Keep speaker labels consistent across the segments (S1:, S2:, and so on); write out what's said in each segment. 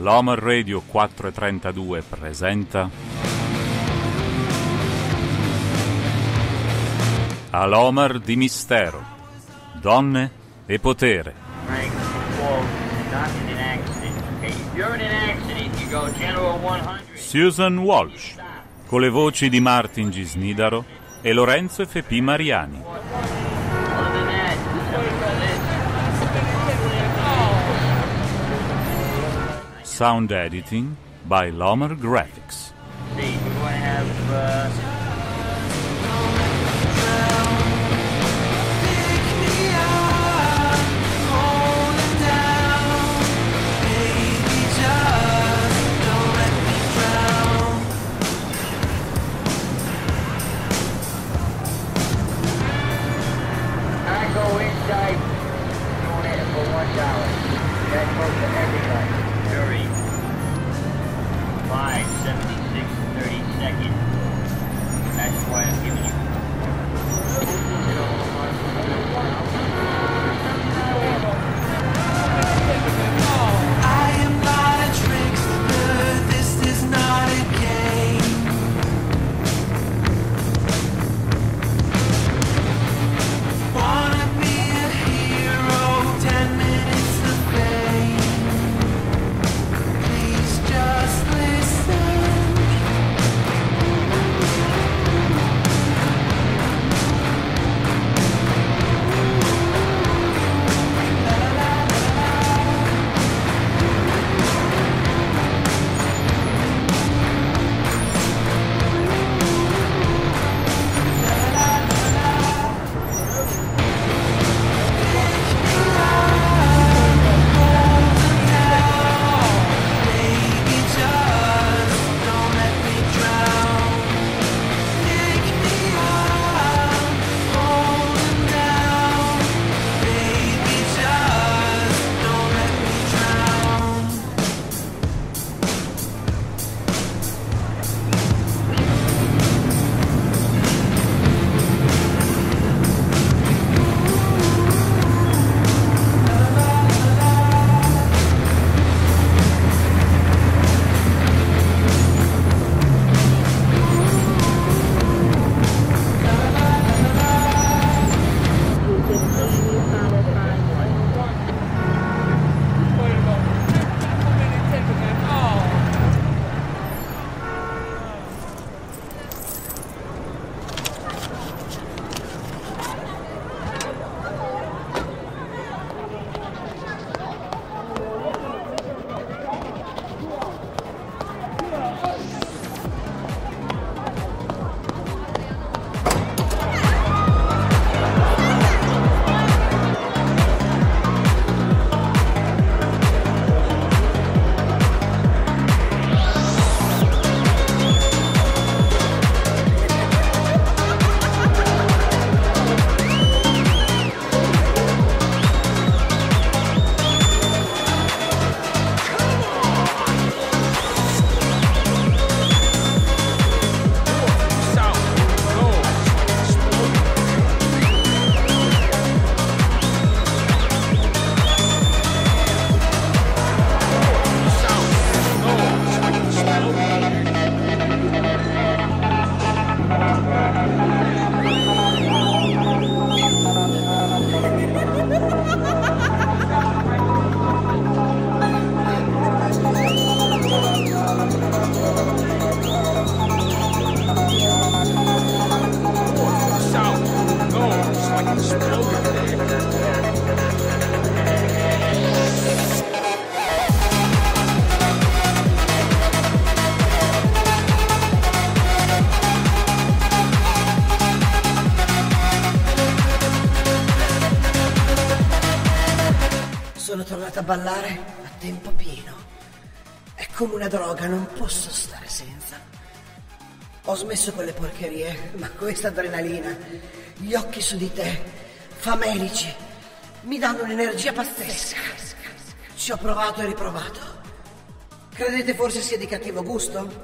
S1: L'Homer Radio 432 presenta All'Homer di Mistero, Donne e Potere. Susan Walsh, con le voci di Martin G. Snidaro e Lorenzo F.P. Mariani. Sound editing by L'Homer Graphics.
S2: Sono tornata a ballare a tempo pieno. È come una droga, non posso stare senza. Ho smesso quelle porcherie, ma questa adrenalina, gli occhi su di te, famelici, mi danno un'energia pazzesca. Ci ho provato e riprovato. Credete forse sia di cattivo gusto?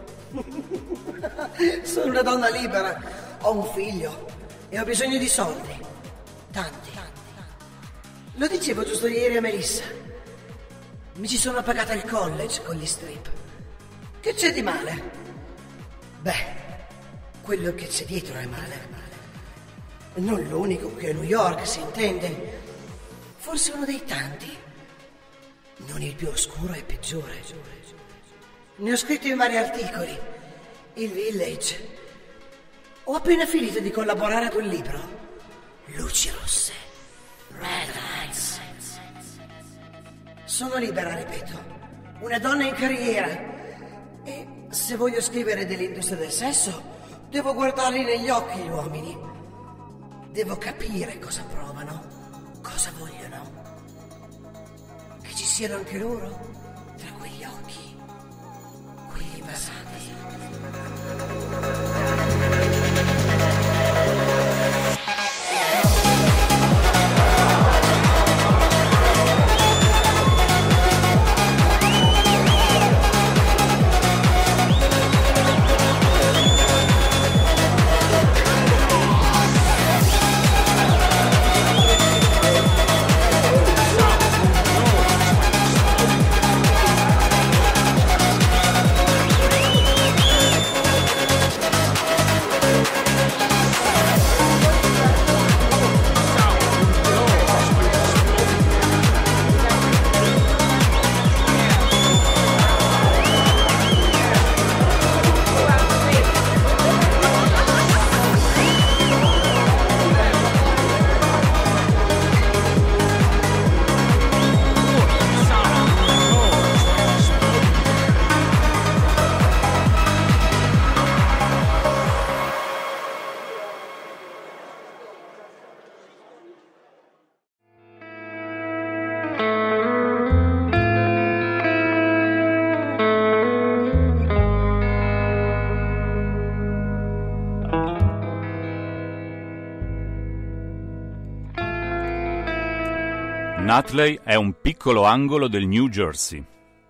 S2: Sono una donna libera, ho un figlio e ho bisogno di soldi. Tanti. Lo dicevo giusto ieri a Melissa. Mi ci sono pagata il college con gli strip. Che c'è di male? Beh, quello che c'è dietro è male. Non l'unico qui a New York, si intende. Forse uno dei tanti. Non il più oscuro e peggiore. Ne ho scritto in vari articoli. Il Village. Ho appena finito di collaborare ad un libro. Luci rosse. Red lights. Sono libera, ripeto. Una donna in carriera. E se voglio scrivere dell'industria del sesso, devo guardarli negli occhi gli uomini. Devo capire cosa provano, cosa vogliono. Che ci siano anche loro tra quegli occhi, quelli basati.
S1: Nutley è un piccolo angolo del New Jersey.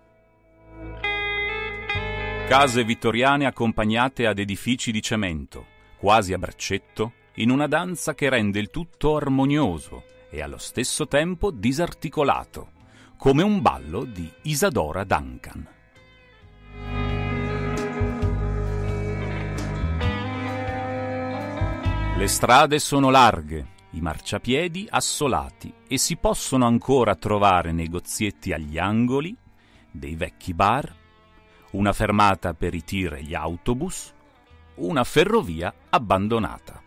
S1: Case vittoriane accompagnate ad edifici di cemento, quasi a braccetto, in una danza che rende il tutto armonioso e allo stesso tempo disarticolato, come un ballo di Isadora Duncan. Le strade sono larghe, i marciapiedi assolati e si possono ancora trovare negozietti agli angoli, dei vecchi bar, una fermata per i tir e gli autobus, una ferrovia abbandonata.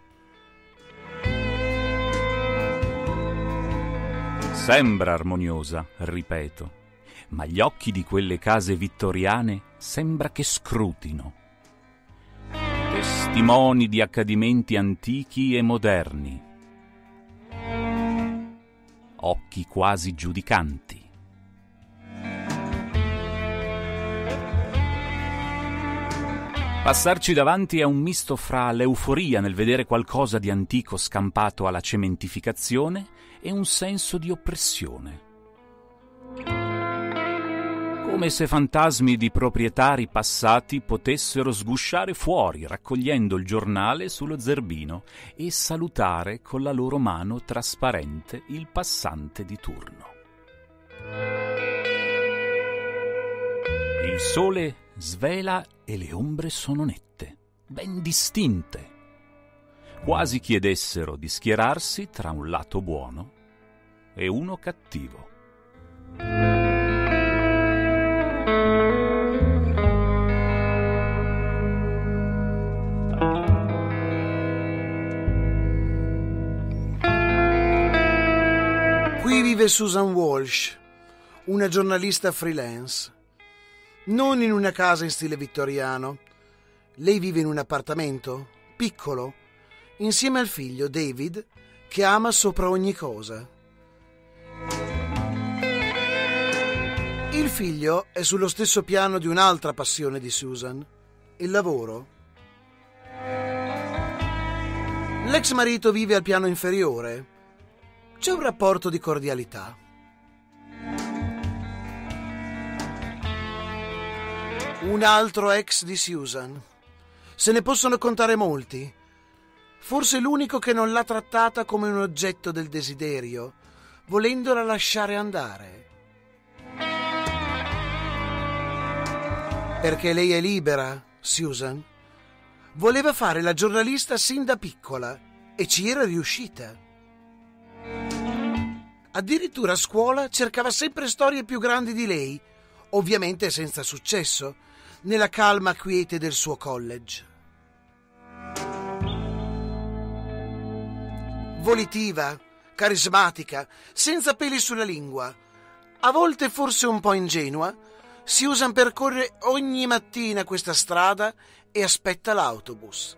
S1: Sembra armoniosa, ripeto, ma gli occhi di quelle case vittoriane sembra che scrutino. Testimoni di accadimenti antichi e moderni. Occhi quasi giudicanti. Passarci davanti è un misto fra l'euforia nel vedere qualcosa di antico scampato alla cementificazione e un senso di oppressione. Come se fantasmi di proprietari passati potessero sgusciare fuori raccogliendo il giornale sullo zerbino e salutare con la loro mano trasparente il passante di turno. Il sole svela e le ombre sono nette, ben distinte, quasi chiedessero di schierarsi tra un lato buono e uno cattivo.
S3: Qui vive Susan Walsh, una giornalista freelance. Non in una casa in stile vittoriano. Lei vive in un appartamento, piccolo, insieme al figlio David, che ama sopra ogni cosa. Il figlio è sullo stesso piano di un'altra passione di Susan, il lavoro. L'ex marito vive al piano inferiore. C'è un rapporto di cordialità. Un altro ex di Susan. Se ne possono contare molti. Forse l'unico che non l'ha trattata come un oggetto del desiderio, volendola lasciare andare. Perché lei è libera, Susan. Voleva fare la giornalista sin da piccola e ci era riuscita. Addirittura a scuola cercava sempre storie più grandi di lei, ovviamente senza successo, nella calma quiete del suo college. Volitiva, carismatica, senza peli sulla lingua, a volte forse un po' ingenua, Susan percorre ogni mattina questa strada e aspetta l'autobus.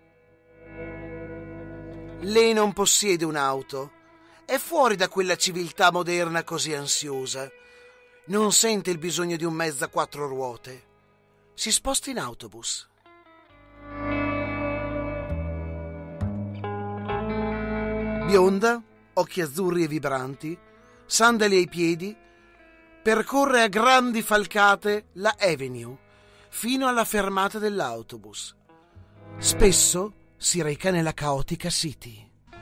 S3: Lei non possiede un'auto, è fuori da quella civiltà moderna così ansiosa, non sente il bisogno di un mezzo a 4 ruote, si sposta in autobus. Bionda, occhi azzurri e vibranti, sandali ai piedi, percorre a grandi falcate la Avenue fino alla fermata dell'autobus. Spesso si reca nella caotica City.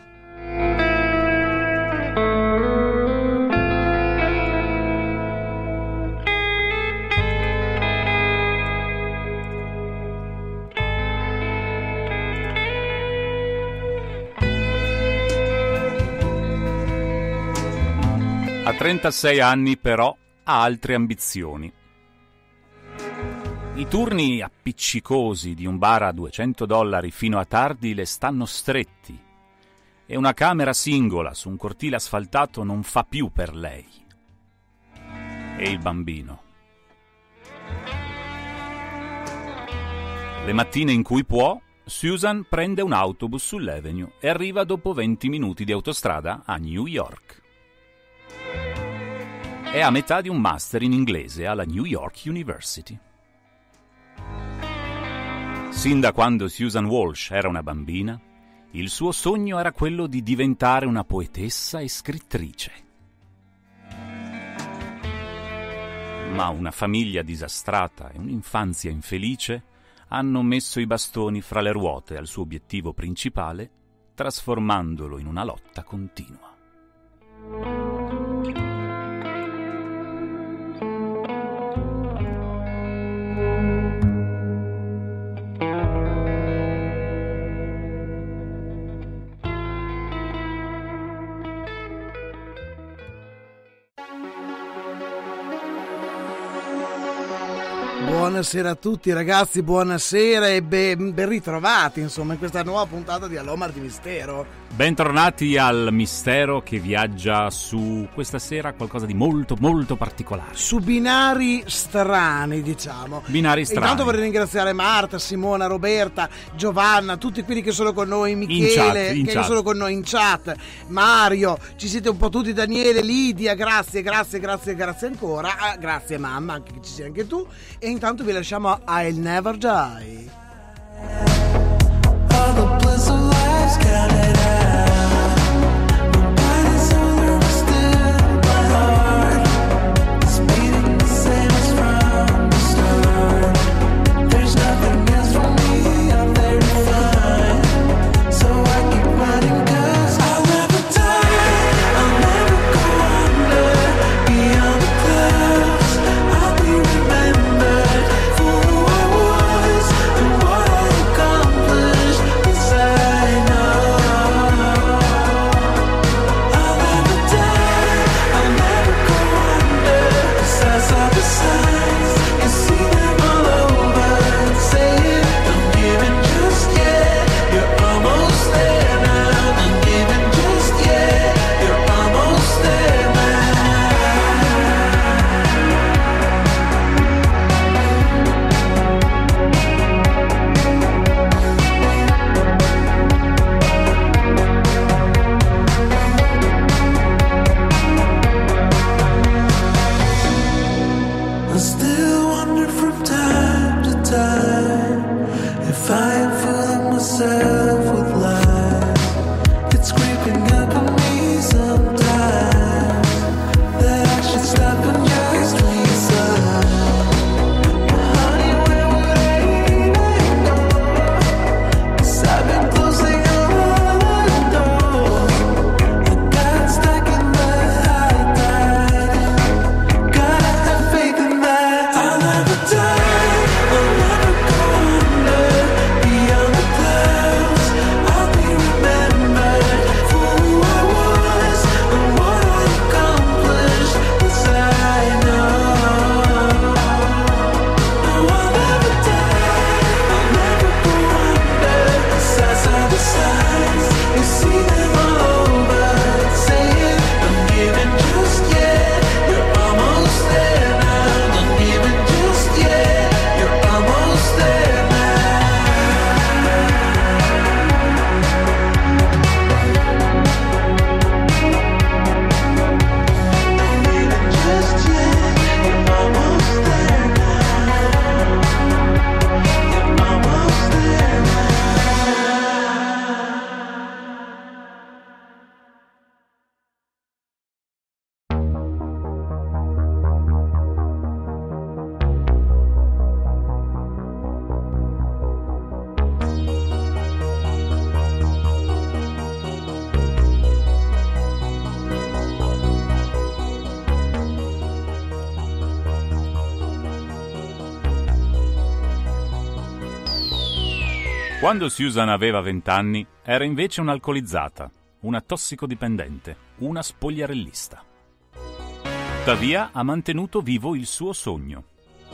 S1: A 36 anni, però, ha altre ambizioni. I turni appiccicosi di un bar a $200 fino a tardi le stanno stretti e una camera singola su un cortile asfaltato non fa più per lei. E il bambino. Le mattine in cui può, Susan prende un autobus sull'Avenue e arriva dopo 20 minuti di autostrada a New York. È a metà di un master in inglese alla New York University. Sin da quando Susan Walsh era una bambina, il suo sogno era quello di diventare una poetessa e scrittrice. Ma una famiglia disastrata e un'infanzia infelice hanno messo i bastoni fra le ruote al suo obiettivo principale, trasformandolo in una lotta continua.
S3: Buonasera a tutti ragazzi, buonasera e ben ritrovati insomma in questa nuova puntata di All'Omar di Mistero.
S1: Bentornati al Mistero che viaggia su questa sera qualcosa di molto molto particolare.
S3: Su binari strani, diciamo.
S1: Binari strani.
S3: Intanto vorrei ringraziare Marta, Simona, Roberta, Giovanna, tutti quelli che sono con noi, Michele,
S1: in chat.
S3: sono con noi in chat, Mario, ci siete un po' tutti, Daniele, Lidia, grazie ancora, grazie mamma, anche che ci sei anche tu, e intanto vi lasciamo a I'll Never Die. All the bliss of life's counted out. Nobody's understood my heart. It's beating the same as from the start. There's nothing else for me out there to find. So I keep running 'cause I'll never die. I'll never go under. Beyond the clouds, I'll be remembered for who I was and what I accomplished. I know I'll never die, I'll never go under. 'Cause I saw the signs and see them all over and saying, don't give in just yet, you're almost there now. Don't give in just yet, you're almost there I still wonder from time to time if I am fooling myself with lies. It's creeping up on me sometimes that I should stop and just resign. Honey, where would I go? 'Cause I've been closing all the doors. I got stuck in the high tide. Gotta have faith in that. I'll never die.
S1: Quando Susan aveva 20 anni, era invece un'alcolizzata, una tossicodipendente, una spogliarellista. Tuttavia ha mantenuto vivo il suo sogno.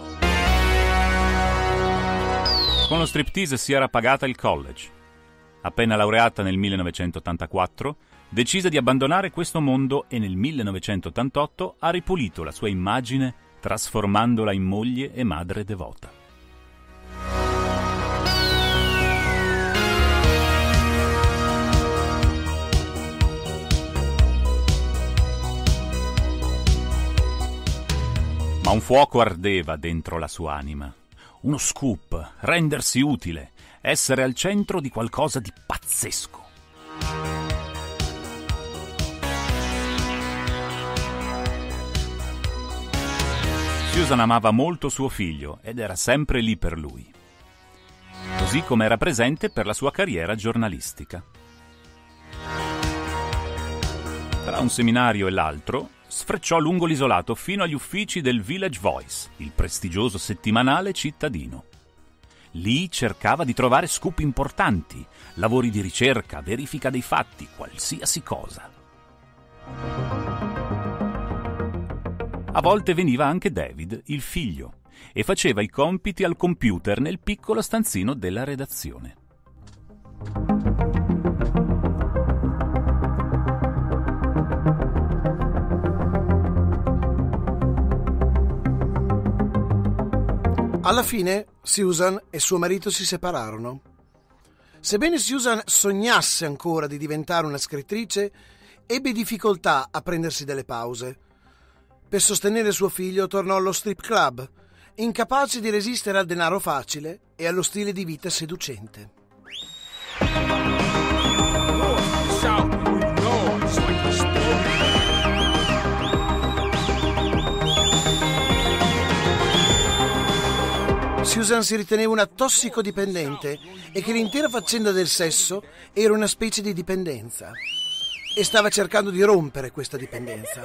S1: Con lo striptease si era pagata il college. Appena laureata nel 1984, decise di abbandonare questo mondo e nel 1988 ha ripulito la sua immagine trasformandola in moglie e madre devota. Ma un fuoco ardeva dentro la sua anima. Uno scoop, rendersi utile, essere al centro di qualcosa di pazzesco. Susan amava molto suo figlio ed era sempre lì per lui, così come era presente per la sua carriera giornalistica. Tra un seminario e l'altro, sfrecciò lungo l'isolato fino agli uffici del Village Voice, il prestigioso settimanale cittadino. Lì cercava di trovare scoop importanti, lavori di ricerca, verifica dei fatti, qualsiasi cosa. A volte veniva anche David, il figlio, e faceva i compiti al computer nel piccolo stanzino della redazione.
S3: Alla fine Susan e suo marito si separarono. Sebbene Susan sognasse ancora di diventare una scrittrice, ebbe difficoltà a prendersi delle pause. Per sostenere suo figlio tornò allo strip club, incapace di resistere al denaro facile e allo stile di vita seducente. Susan si riteneva una tossicodipendente e che l'intera faccenda del sesso era una specie di dipendenza e stava cercando di rompere questa dipendenza.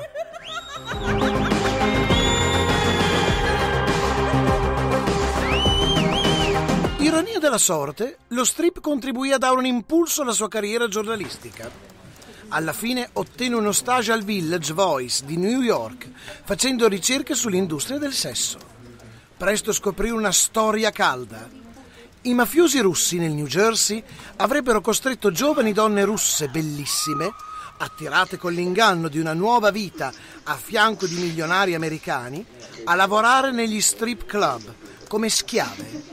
S3: Ironia della sorte, lo strip contribuì a dare un impulso alla sua carriera giornalistica. Alla fine ottenne uno stage al Village Voice di New York, facendo ricerche sull'industria del sesso. Presto scoprì una storia calda. I mafiosi russi nel New Jersey avrebbero costretto giovani donne russe bellissime, attirate con l'inganno di una nuova vita a fianco di milionari americani, a lavorare negli strip club come schiave.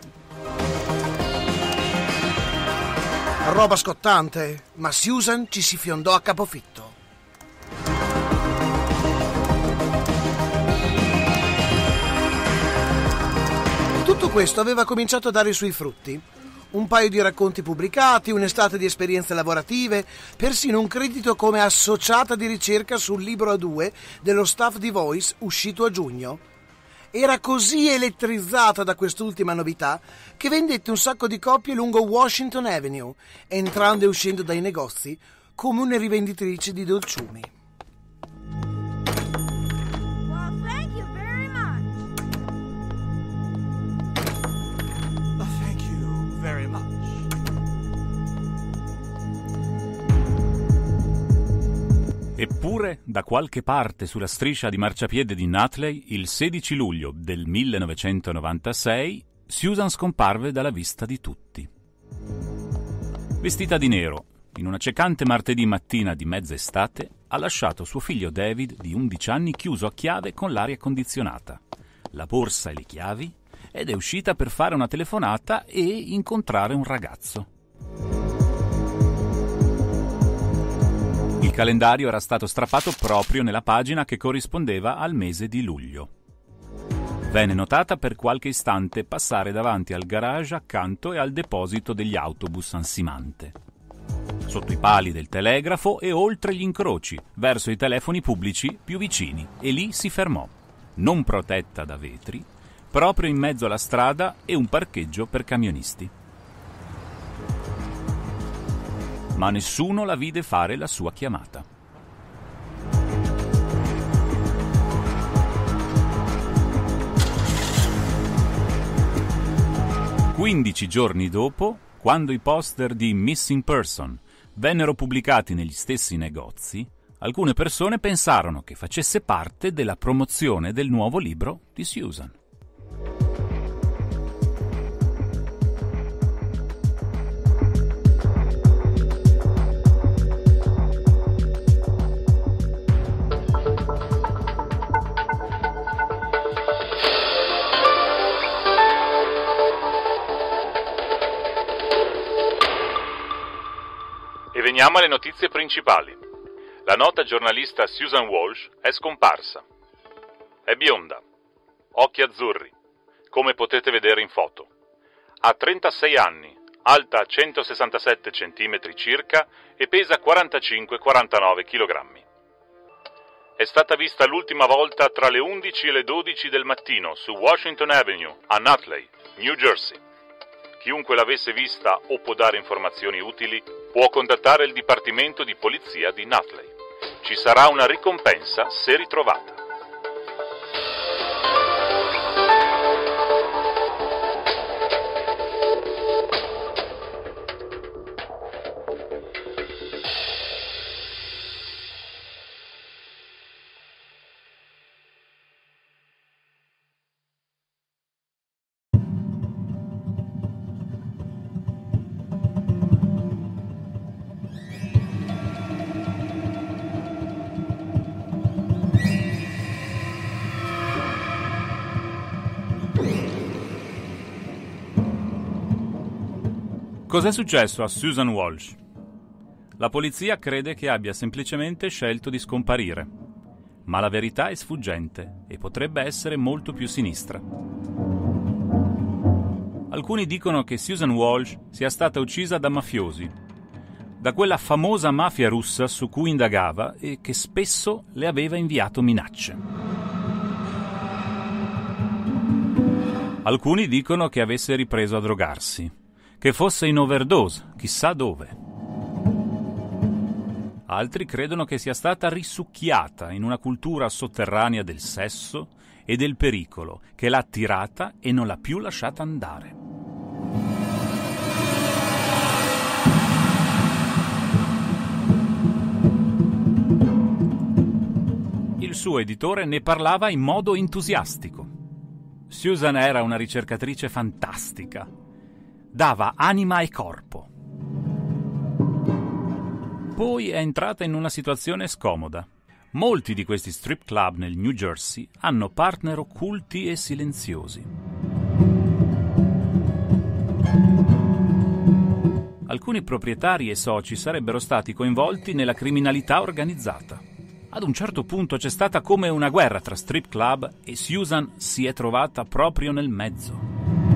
S3: Roba scottante, ma Susan ci si fiondò a capofitto. Tutto questo aveva cominciato a dare i suoi frutti. Un paio di racconti pubblicati, un'estate di esperienze lavorative, persino un credito come associata di ricerca sul libro A2 dello staff di Voice uscito a giugno. Era così elettrizzata da quest'ultima novità che vendette un sacco di copie lungo Washington Avenue, entrando e uscendo dai negozi come una rivenditrice di dolciumi.
S1: Eppure, da qualche parte sulla striscia di marciapiede di Nutley, il 16 luglio del 1996, Susan scomparve dalla vista di tutti. Vestita di nero, in una accecante martedì mattina di mezza estate, ha lasciato suo figlio David, di 11 anni, chiuso a chiave con l'aria condizionata, la borsa e le chiavi, ed è uscita per fare una telefonata e incontrare un ragazzo. Il calendario era stato strappato proprio nella pagina che corrispondeva al mese di luglio. Venne notata per qualche istante passare davanti al garage accanto e al deposito degli autobus ansimante, sotto i pali del telegrafo e oltre gli incroci, verso i telefoni pubblici più vicini, e lì si fermò, non protetta da vetri, proprio in mezzo alla strada e un parcheggio per camionisti. Ma nessuno la vide fare la sua chiamata. «15 giorni dopo, quando i poster di Missing Person vennero pubblicati negli stessi negozi, alcune persone pensarono che facesse parte della promozione del nuovo libro di Susan.
S4: E veniamo alle notizie principali. La nota giornalista Susan Walsh è scomparsa. È bionda, occhi azzurri, come potete vedere in foto. Ha 36 anni, alta 167 cm circa e pesa 45-49 kg. È stata vista l'ultima volta tra le 11 e le 12 del mattino su Washington Avenue, a Nutley, New Jersey. Chiunque l'avesse vista o può dare informazioni utili può contattare il Dipartimento di Polizia di Nutley. Ci sarà una ricompensa se ritrovata.
S1: Cos'è successo a Susan Walsh? La polizia crede che abbia semplicemente scelto di scomparire, ma la verità è sfuggente e potrebbe essere molto più sinistra. Alcuni dicono che Susan Walsh sia stata uccisa da mafiosi, da quella famosa mafia russa su cui indagava e che spesso le aveva inviato minacce. Alcuni dicono che avesse ripreso a drogarsi, che fosse in overdose, chissà dove. Altri credono che sia stata risucchiata in una cultura sotterranea del sesso e del pericolo, che l'ha attirata e non l'ha più lasciata andare. Il suo editore ne parlava in modo entusiastico. Susan era una ricercatrice fantastica. Dava anima e corpo. Poi è entrata in una situazione scomoda. Molti di questi strip club nel New Jersey hanno partner occulti e silenziosi. Alcuni proprietari e soci sarebbero stati coinvolti nella criminalità organizzata. Ad un certo punto c'è stata come una guerra tra strip club e Susan si è trovata proprio nel mezzo.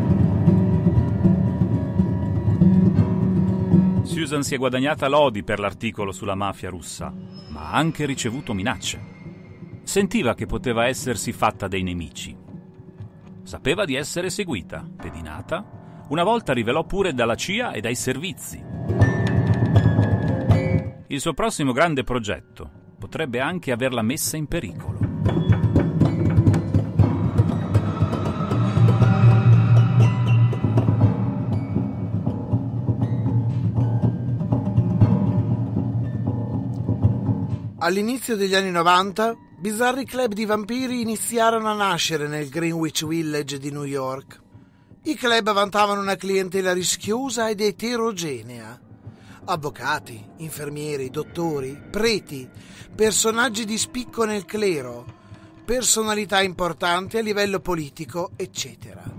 S1: Susan si è guadagnata lodi per l'articolo sulla mafia russa, ma ha anche ricevuto minacce. Sentiva che poteva essersi fatta dei nemici. Sapeva di essere seguita, pedinata. Una volta rivelò pure dalla CIA e dai servizi. Il suo prossimo grande progetto potrebbe anche averla messa in pericolo.
S3: All'inizio degli anni 90, bizzarri club di vampiri iniziarono a nascere nel Greenwich Village di New York. I club vantavano una clientela rischiosa ed eterogenea. Avvocati, infermieri, dottori, preti, personaggi di spicco nel clero, personalità importanti a livello politico, eccetera.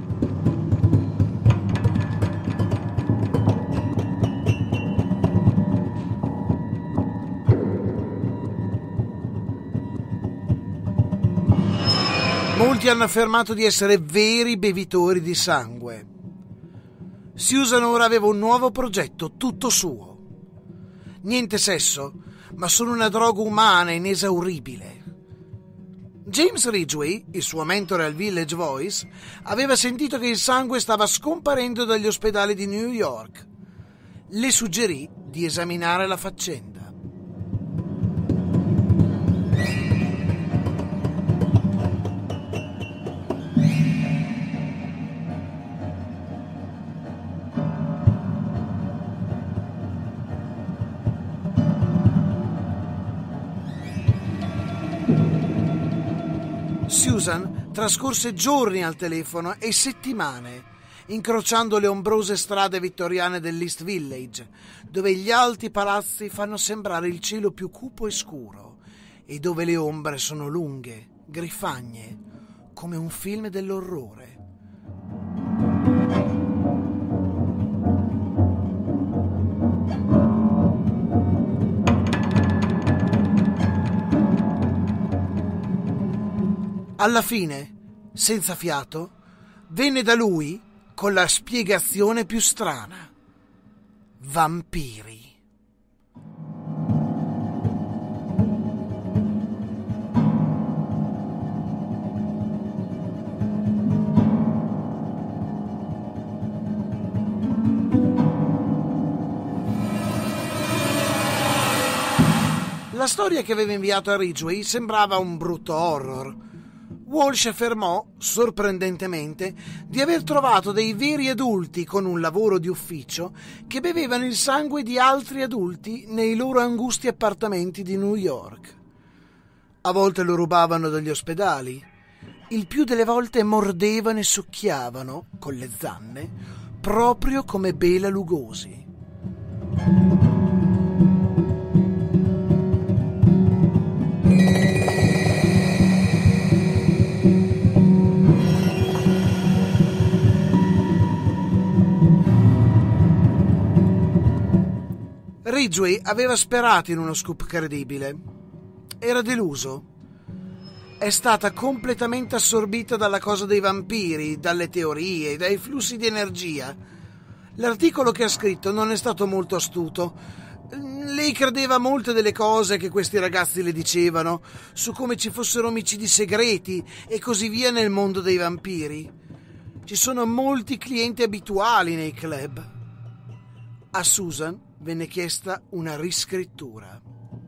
S3: Molti hanno affermato di essere veri bevitori di sangue. Susan ora aveva un nuovo progetto, tutto suo. Niente sesso, ma solo una droga umana inesauribile. James Ridgway, il suo mentore al Village Voice, aveva sentito che il sangue stava scomparendo dagli ospedali di New York. Le suggerì di esaminare la faccenda. Susan trascorse giorni al telefono e settimane incrociando le ombrose strade vittoriane dell'East Village, dove gli alti palazzi fanno sembrare il cielo più cupo e scuro e dove le ombre sono lunghe, grifagne, come un film dell'orrore. Alla fine, senza fiato, venne da lui con la spiegazione più strana. Vampiri. La storia che aveva inviato a Ridgway sembrava un brutto horror. Walsh affermò, sorprendentemente, di aver trovato dei veri adulti con un lavoro di ufficio che bevevano il sangue di altri adulti nei loro angusti appartamenti di New York. A volte lo rubavano dagli ospedali, il più delle volte mordevano e succhiavano, con le zanne, proprio come Bela Lugosi. Ridgway aveva sperato in uno scoop credibile. Era deluso. È stata completamente assorbita dalla cosa dei vampiri, dalle teorie, dai flussi di energia. L'articolo che ha scritto non è stato molto astuto. Lei credeva molte delle cose che questi ragazzi le dicevano, su come ci fossero omicidi segreti e così via nel mondo dei vampiri. Ci sono molti clienti abituali nei club. A Susan venne chiesta una riscrittura.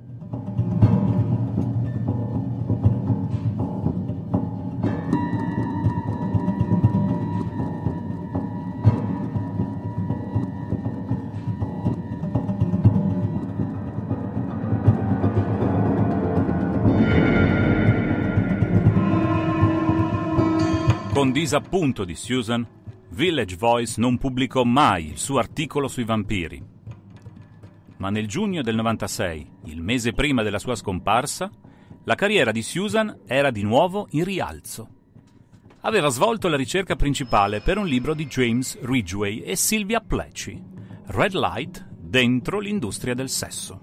S1: Con disappunto di Susan, Village Voice non pubblicò mai il suo articolo sui vampiri. Ma nel giugno del 96, il mese prima della sua scomparsa, la carriera di Susan era di nuovo in rialzo. Aveva svolto la ricerca principale per un libro di James Ridgway e Sylvia Plathie, Red Light dentro l'industria del sesso.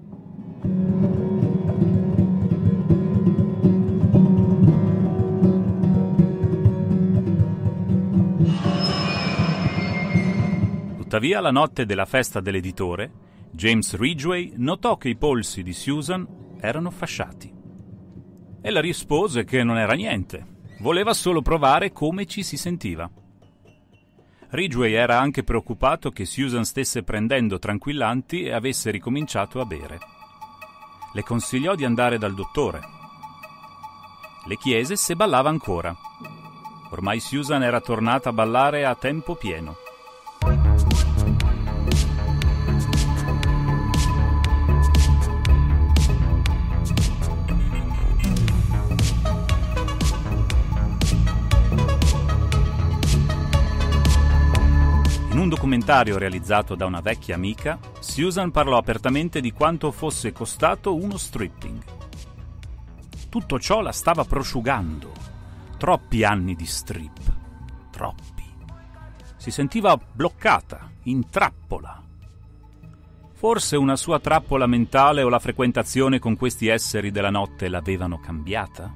S1: Tuttavia, la notte della festa dell'editore, James Ridgway notò che i polsi di Susan erano fasciati. Ella rispose che non era niente, voleva solo provare come ci si sentiva. Ridgway era anche preoccupato che Susan stesse prendendo tranquillanti e avesse ricominciato a bere. Le consigliò di andare dal dottore. Le chiese se ballava ancora. Ormai Susan era tornata a ballare a tempo pieno. In un documentario realizzato da una vecchia amica, Susan parlò apertamente di quanto fosse costato uno stripping. Tutto ciò la stava prosciugando. Troppi anni di strip. Troppi. Si sentiva bloccata, in trappola. Forse una sua trappola mentale o la frequentazione con questi esseri della notte l'avevano cambiata?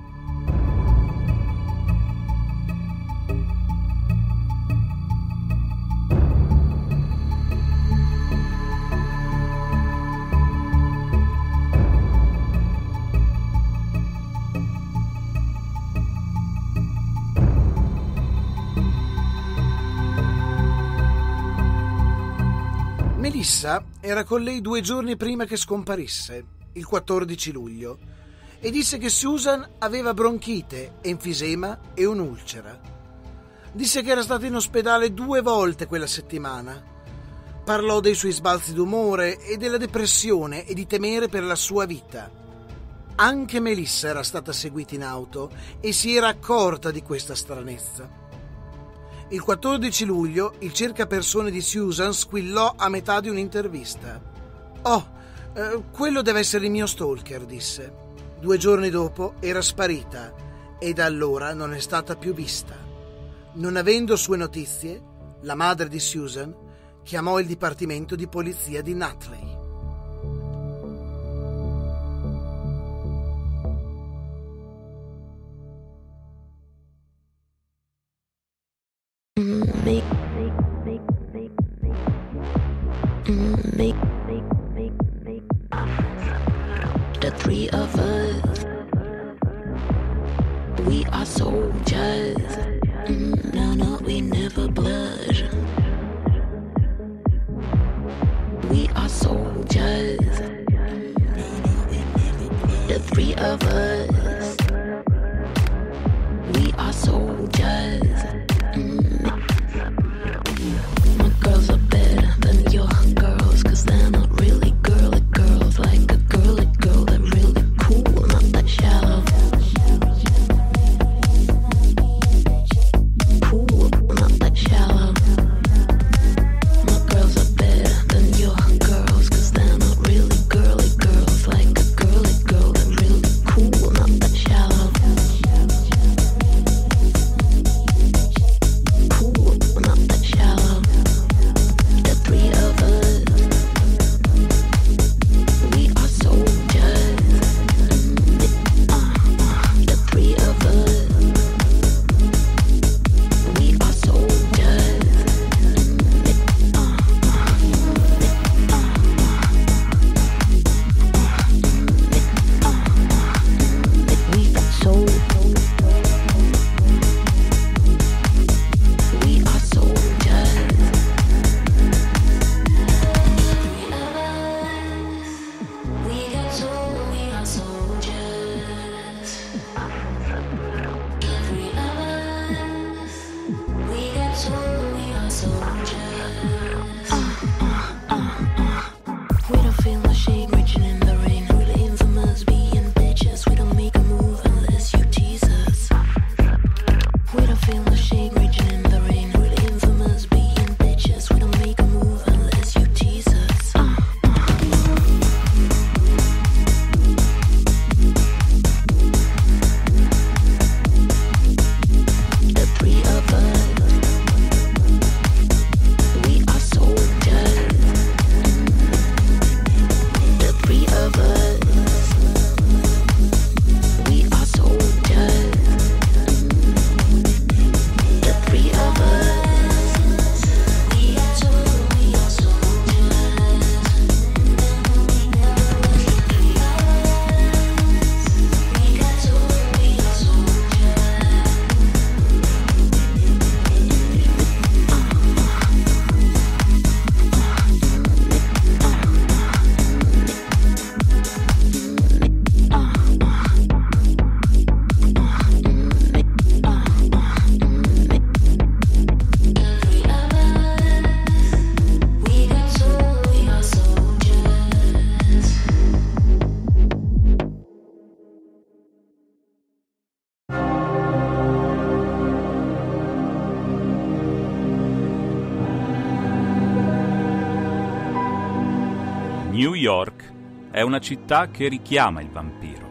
S3: Melissa era con lei 2 giorni prima che scomparisse, il 14 luglio, e disse che Susan aveva bronchite, enfisema e un'ulcera. Disse che era stata in ospedale 2 volte quella settimana. Parlò dei suoi sbalzi d'umore e della depressione e di temere per la sua vita. Anche Melissa era stata seguita in auto e si era accorta di questa stranezza. Il 14 luglio il cercapersone di Susan squillò a metà di un'intervista. Quello deve essere il mio stalker, disse. 2 giorni dopo era sparita e da allora non è stata più vista. Non avendo sue notizie, la madre di Susan chiamò il dipartimento di polizia di Nutley.
S5: The three of us, we are soldiers. No, we never blush. We are soldiers. The three of us, we are soldiers. My girls are better than your girls, 'cause they're not really girly girls, like a girly girl, they're really cool, not that shallow. Cool, not that shallow. My girls are better than your girls, 'cause they're not really girly girls, like a girly girl, they're really cool, not that shallow. Cool, not that shallow. The three of us, we are soldiers. The three of us, we are soldiers. We got soul. We are soldiers. We got soul. We are soldiers. Every of us. We got soul. We are soldiers. We don't feel no shame reaching in the rain. We're the infamous being bitches. We don't make a move unless you tease us. We don't feel no shame reaching in the rain. We're the infamous being bitches. We don't make a move unless you tease us. The three of us, we are soldiers. The three of us, we are soldiers. The three of us, we are soldiers. We are soldiers. We got soul. We are soldiers. Every of us, we got soul. We are soldiers.
S1: New York è una città che richiama il vampiro.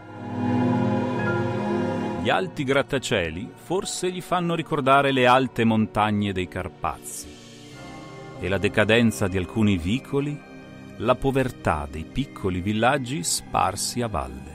S1: Gli alti grattacieli forse gli fanno ricordare le alte montagne dei Carpazi e la decadenza di alcuni vicoli, la povertà dei piccoli villaggi sparsi a valle.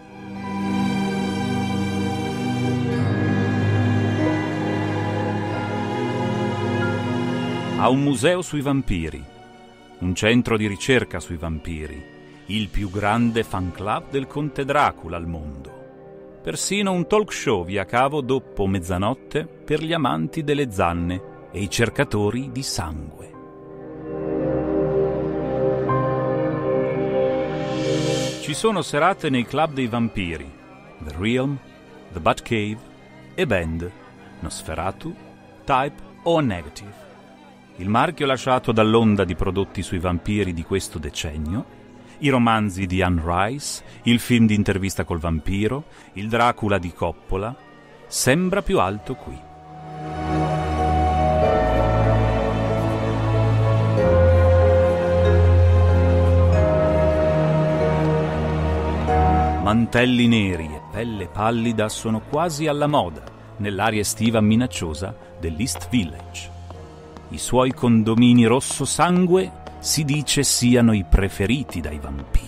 S1: Ha un museo sui vampiri, un centro di ricerca sui vampiri, il più grande fan club del conte Dracula al mondo. Persino un talk show via cavo dopo mezzanotte per gli amanti delle zanne e i cercatori di sangue. Ci sono serate nei club dei vampiri, The Realm, The Batcave e Bend, Nosferatu, Type o Negative. Il marchio lasciato dall'onda di prodotti sui vampiri di questo decennio i romanzi di Anne Rice, il film di Intervista col vampiro, il Dracula di Coppola. Sembra più alto qui. Mantelli neri e pelle pallida sono quasi alla moda nell'aria estiva minacciosa dell'East Village. I suoi condomini rosso sangue si dice siano i preferiti dai vampiri.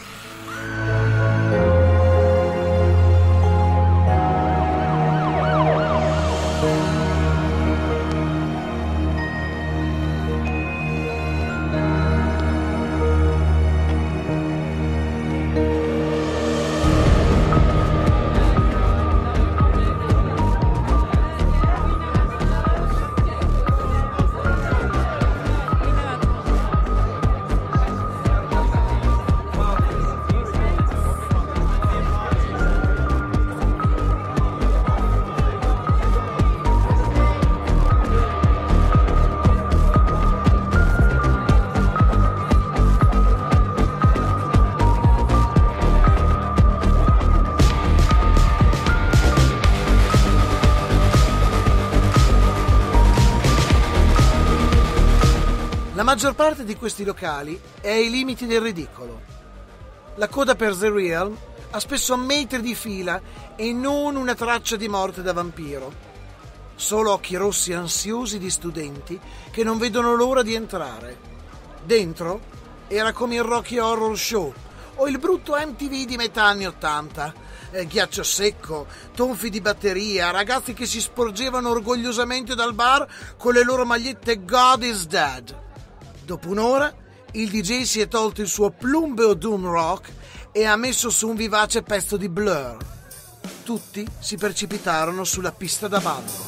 S3: La maggior parte di questi locali è ai limiti del ridicolo. La coda per The Realm ha spesso metri di fila e non una traccia di morte da vampiro. Solo occhi rossi ansiosi di studenti che non vedono l'ora di entrare. Dentro era come il Rocky Horror Show o il brutto MTV di metà anni '80. Ghiaccio secco, tonfi di batteria, ragazzi che si sporgevano orgogliosamente dal bar con le loro magliette God is Dead. Dopo un'ora, il DJ si è tolto il suo plumbeo doom rock e ha messo su un vivace pezzo di Blur. Tutti si precipitarono sulla pista da ballo.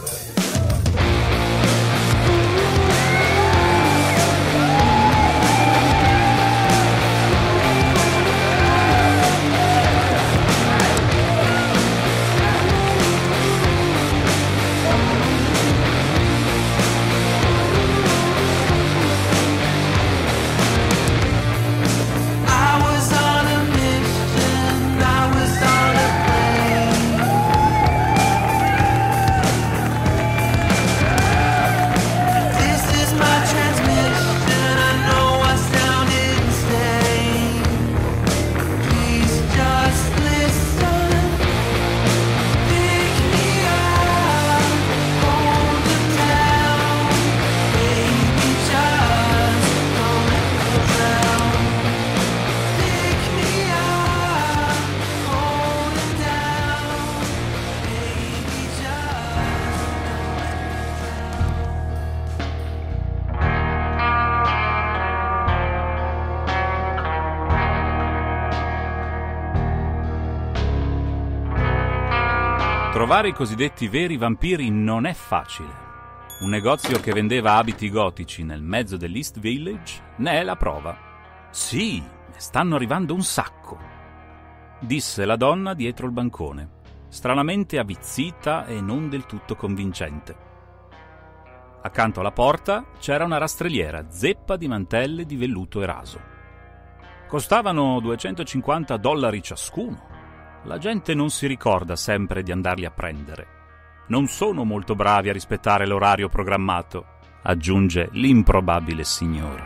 S1: Trovare i cosiddetti veri vampiri non è facile. Un negozio che vendeva abiti gotici nel mezzo dell'East Village ne è la prova. Sì, ne stanno arrivando un sacco, disse la donna dietro il bancone, stranamente avvizzita e non del tutto convincente. Accanto alla porta c'era una rastrelliera zeppa di mantelle di velluto e raso. Costavano $250 ciascuno. La gente non si ricorda sempre di andarli a prendere. Non sono molto bravi a rispettare l'orario programmato, aggiunge l'improbabile signora.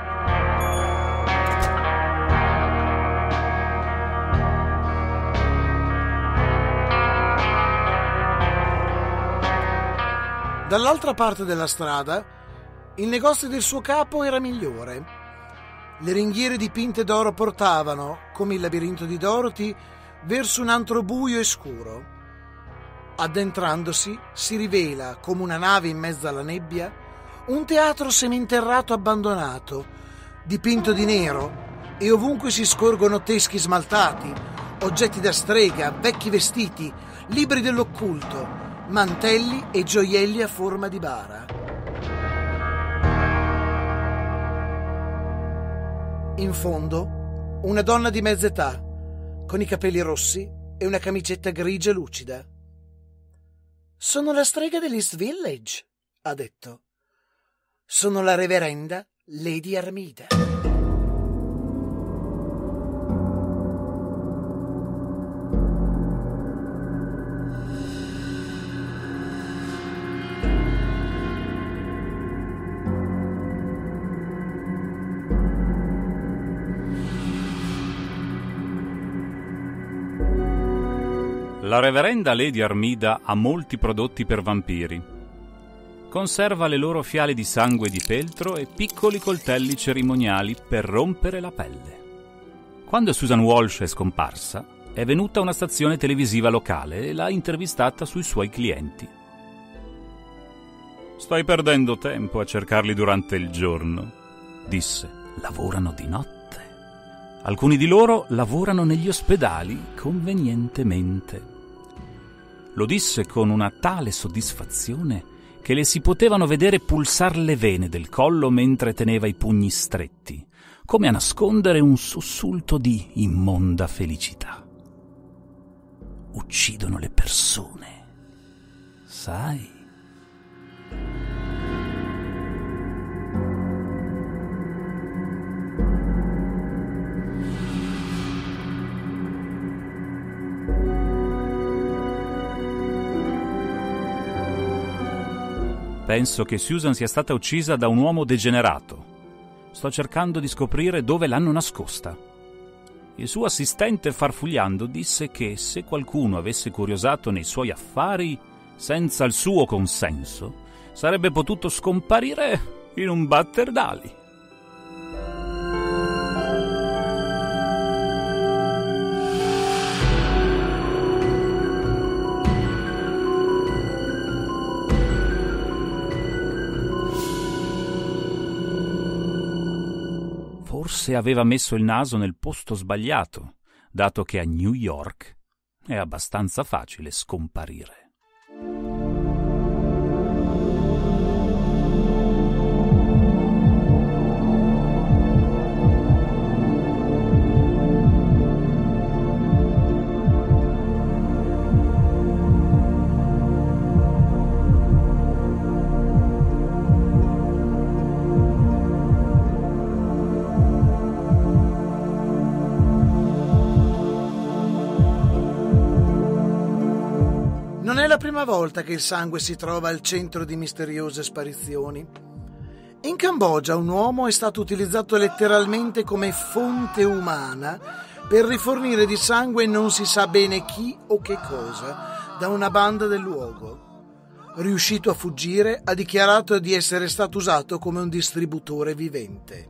S3: Dall'altra parte della strada, il negozio del suo capo era migliore. Le ringhiere dipinte d'oro portavano, come il labirinto di Dorothy, verso un antro buio e scuro. Addentrandosi, si rivela, come una nave in mezzo alla nebbia, un teatro seminterrato abbandonato, dipinto di nero, e ovunque si scorgono teschi smaltati, oggetti da strega, vecchi vestiti, libri dell'occulto, mantelli e gioielli a forma di bara. In fondo, una donna di mezza età, con i capelli rossi e una camicetta grigia lucida. «Sono la strega dell'East Village», ha detto. «Sono la reverenda Lady Armida».
S1: La reverenda Lady Armida ha molti prodotti per vampiri. Conserva le loro fiale di sangue di peltro e piccoli coltelli cerimoniali per rompere la pelle. Quando Susan Walsh è scomparsa, è venuta a una stazione televisiva locale e l'ha intervistata sui suoi clienti. «Stai perdendo tempo a cercarli durante il giorno», disse. «Lavorano di notte. Alcuni di loro lavorano negli ospedali convenientemente». Lo disse con una tale soddisfazione che le si potevano vedere pulsar le vene del collo mentre teneva i pugni stretti, come a nascondere un sussulto di immonda felicità. Uccidono le persone, sai? Penso che Susan sia stata uccisa da un uomo degenerato. Sto cercando di scoprire dove l'hanno nascosta. Il suo assistente, farfugliando, disse che se qualcuno avesse curiosato nei suoi affari senza il suo consenso, sarebbe potuto scomparire in un batter d'ali. Forse aveva messo il naso nel posto sbagliato, dato che a New York è abbastanza facile scomparire.
S3: Non è la prima volta che il sangue si trova al centro di misteriose sparizioni. In Cambogia un uomo è stato utilizzato letteralmente come fonte umana per rifornire di sangue non si sa bene chi o che cosa da una banda del luogo. Riuscito a fuggire, ha dichiarato di essere stato usato come un distributore vivente.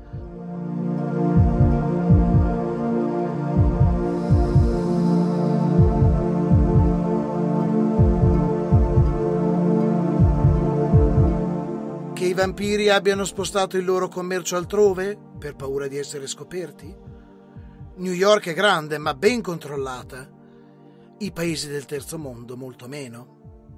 S3: Che i vampiri abbiano spostato il loro commercio altrove per paura di essere scoperti? New York è grande ma ben controllata. I paesi del terzo mondo molto meno.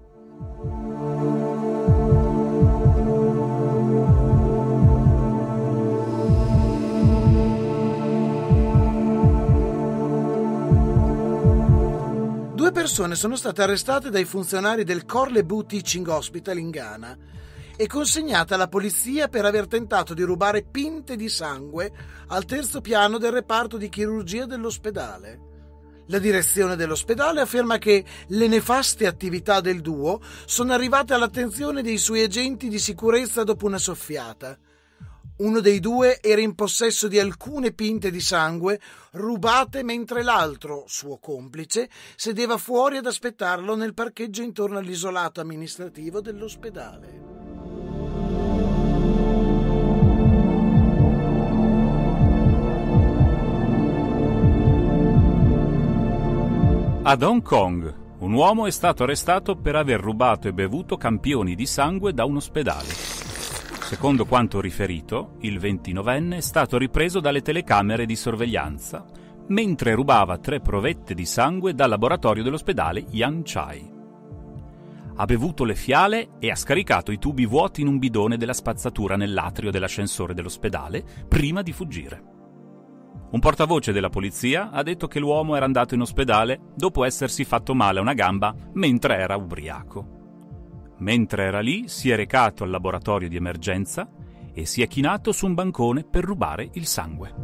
S3: Due persone sono state arrestate dai funzionari del Korle-Bu Teaching Hospital in Ghana e consegnate alla polizia per aver tentato di rubare pinte di sangue al terzo piano del reparto di chirurgia dell'ospedale. La direzione dell'ospedale afferma che le nefaste attività del duo sono arrivate all'attenzione dei suoi agenti di sicurezza dopo una soffiata. Uno dei due era in possesso di alcune pinte di sangue rubate mentre l'altro, suo complice, sedeva fuori ad aspettarlo nel parcheggio intorno all'isolato amministrativo dell'ospedale.
S1: Ad Hong Kong, un uomo è stato arrestato per aver rubato e bevuto campioni di sangue da un ospedale. Secondo quanto riferito, il 29enne è stato ripreso dalle telecamere di sorveglianza mentre rubava 3 provette di sangue dal laboratorio dell'ospedale Yan Chai. Ha bevuto le fiale e ha scaricato i tubi vuoti in un bidone della spazzatura nell'atrio dell'ascensore dell'ospedale prima di fuggire. Un portavoce della polizia ha detto che l'uomo era andato in ospedale dopo essersi fatto male a una gamba mentre era ubriaco. Mentre era lì si è recato al laboratorio di emergenza e si è chinato su un bancone per rubare il sangue.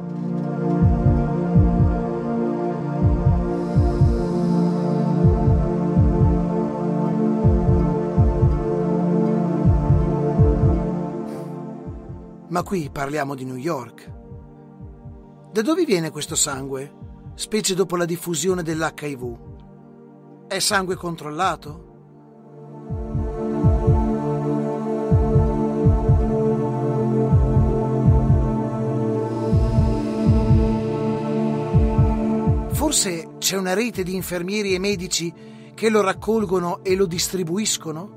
S3: Ma qui parliamo di New York. Da dove viene questo sangue, specie dopo la diffusione dell'HIV? È sangue controllato? Forse c'è una rete di infermieri e medici che lo raccolgono e lo distribuiscono?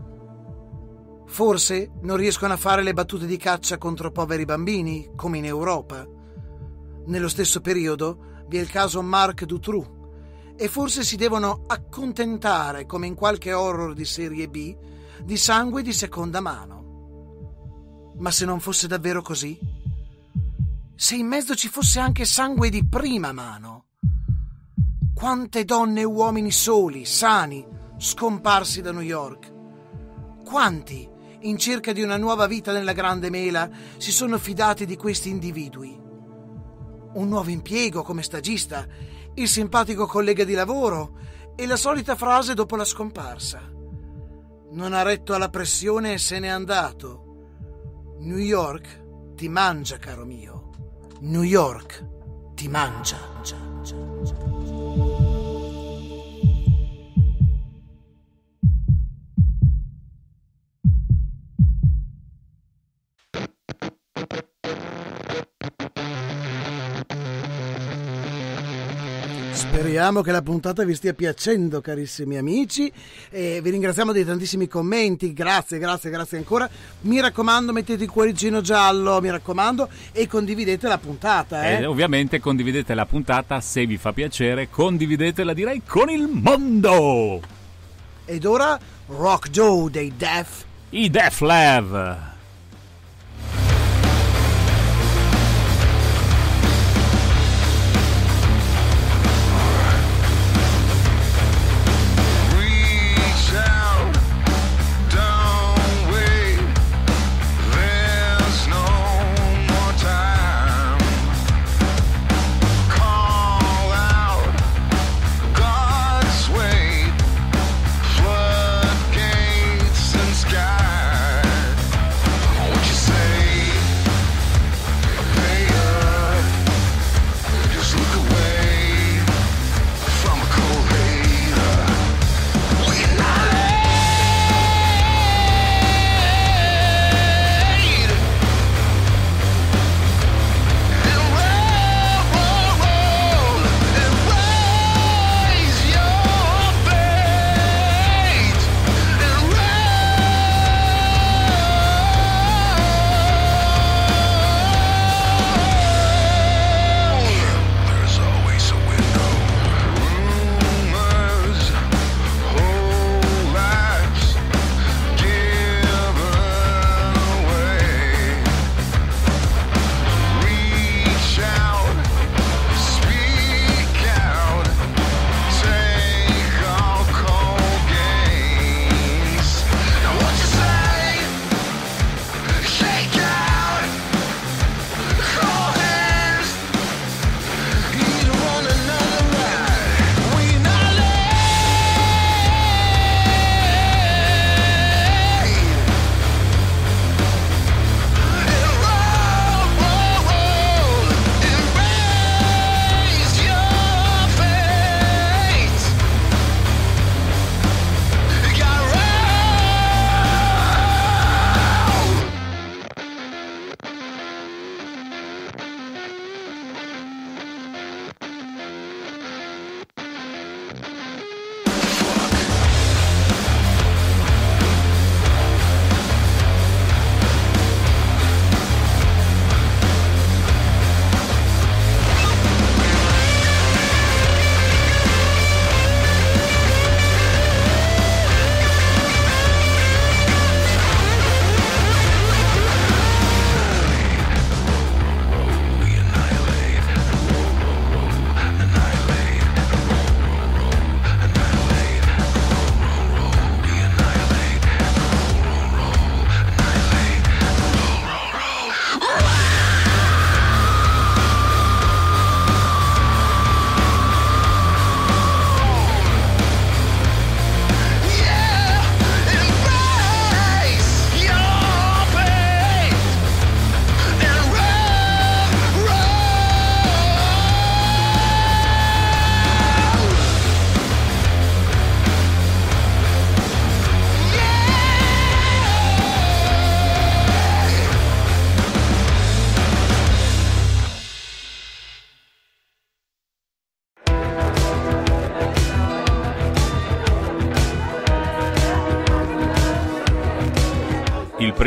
S3: Forse non riescono a fare le battute di caccia contro poveri bambini, come in Europa. Nello stesso periodo vi è il caso Marc Dutroux, e forse si devono accontentare, come in qualche horror di serie B, di sangue di seconda mano. Ma se non fosse davvero così? Se in mezzo ci fosse anche sangue di prima mano? Quante donne e uomini soli, sani, scomparsi da New York? Quanti, in cerca di una nuova vita nella Grande Mela, si sono fidati di questi individui? Un nuovo impiego come stagista, il simpatico collega di lavoro e la solita frase dopo la scomparsa. Non ha retto alla pressione e se n'è andato. New York ti mangia, caro mio. New York ti mangia. Speriamo che la puntata vi stia piacendo, carissimi amici, e vi ringraziamo dei tantissimi commenti. Grazie ancora. Mi raccomando, mettete il cuoricino giallo, mi raccomando, e condividete la puntata.
S1: E ovviamente condividete la puntata, se vi fa piacere, condividetela, direi, con il mondo.
S3: Ed ora Rock Joe dei Def.
S1: I Def Lev.
S6: Floodgates and sky.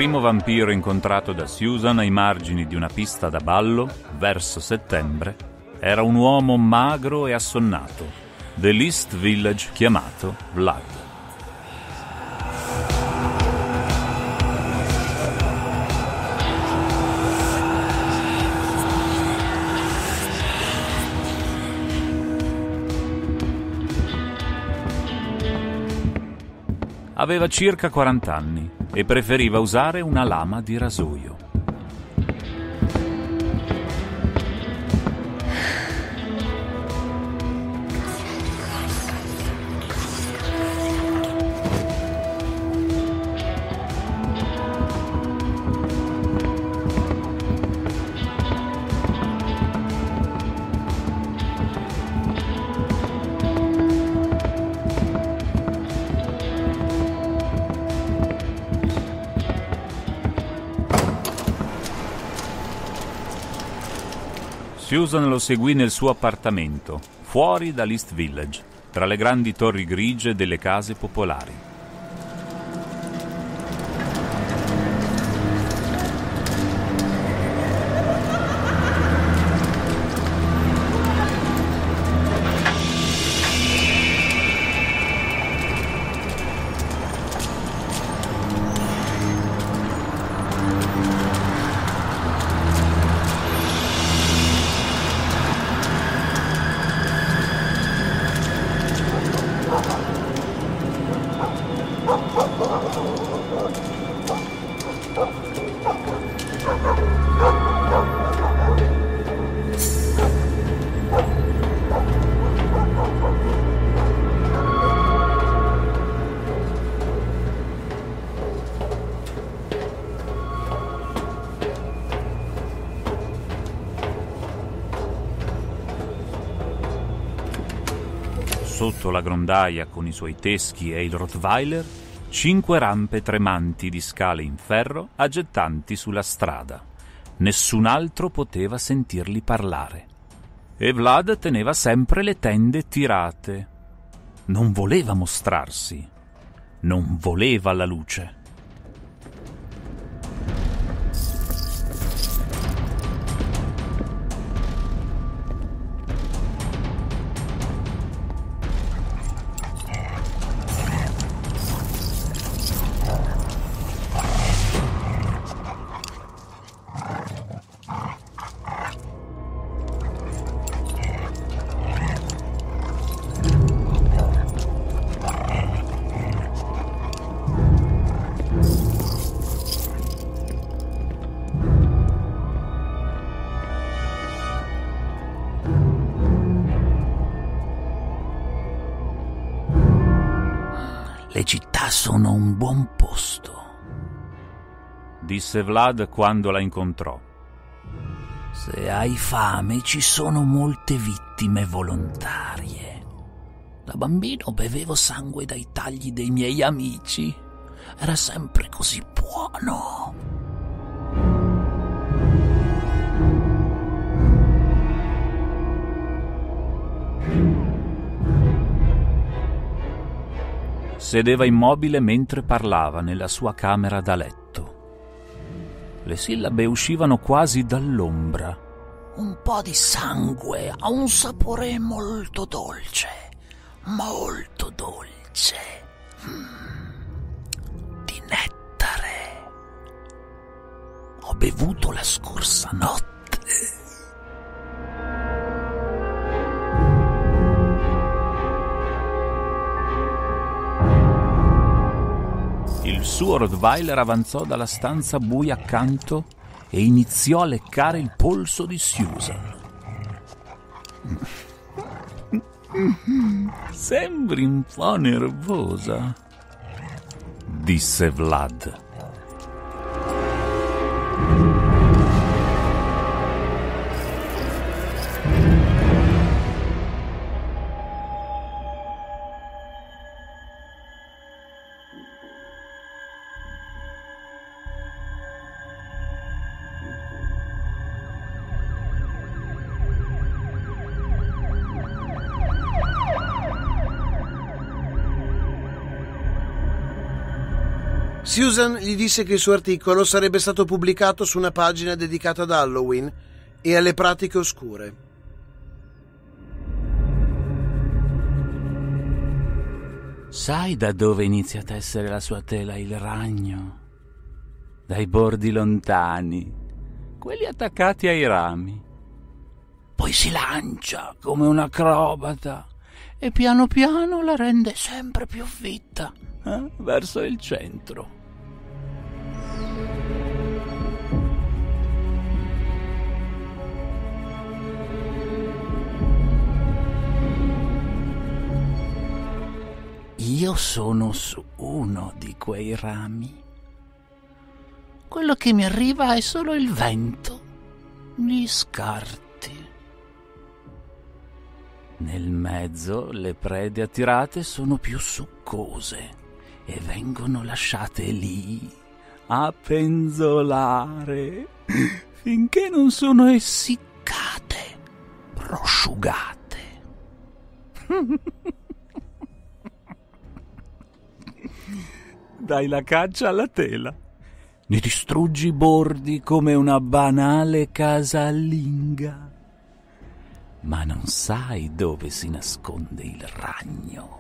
S1: primo vampiro incontrato da Susan ai margini di una pista da ballo, verso settembre, era un uomo magro e assonnato, dell'East Village chiamato Vlad. Aveva circa 40 anni e preferiva usare una lama di rasoio. Susan lo seguì nel suo appartamento, fuori dall'East Village, tra le grandi torri grigie delle case popolari. Sotto la grondaia con i suoi teschi e il Rottweiler, 5 rampe tremanti di scale in ferro aggettanti sulla strada. Nessun altro poteva sentirli parlare. E Vlad teneva sempre le tende tirate. Non voleva mostrarsi. Non voleva la luce.
S6: Le città sono un buon posto,
S1: disse Vlad quando la incontrò.
S6: Se hai fame ci sono molte vittime volontarie. Da bambino bevevo sangue dai tagli dei miei amici. Era sempre così buono.
S1: Sedeva immobile mentre parlava nella sua camera da letto. Le sillabe uscivano quasi dall'ombra.
S6: Un po' di sangue ha un sapore molto dolce, molto dolce. Di nettare. Ho bevuto la scorsa notte.
S1: Il suo Rottweiler avanzò dalla stanza buia accanto e iniziò a leccare il polso di Susan. Sembri un po' nervosa, disse Vlad.
S3: Susan gli disse che il suo articolo sarebbe stato pubblicato su una pagina dedicata ad Halloween e alle pratiche oscure.
S6: Sai da dove inizia a tessere la sua tela il ragno? Dai bordi lontani, quelli attaccati ai rami. Poi si lancia come un acrobata e piano piano la rende sempre più fitta verso il centro. Io sono su uno di quei rami. Quello che mi arriva è solo il vento, gli scarti. Nel mezzo le prede attirate sono più succose e vengono lasciate lì a penzolare finché non sono essiccate, prosciugate. Dai la caccia alla tela, ne distruggi i bordi come una banale casalinga, ma non sai dove si nasconde il ragno.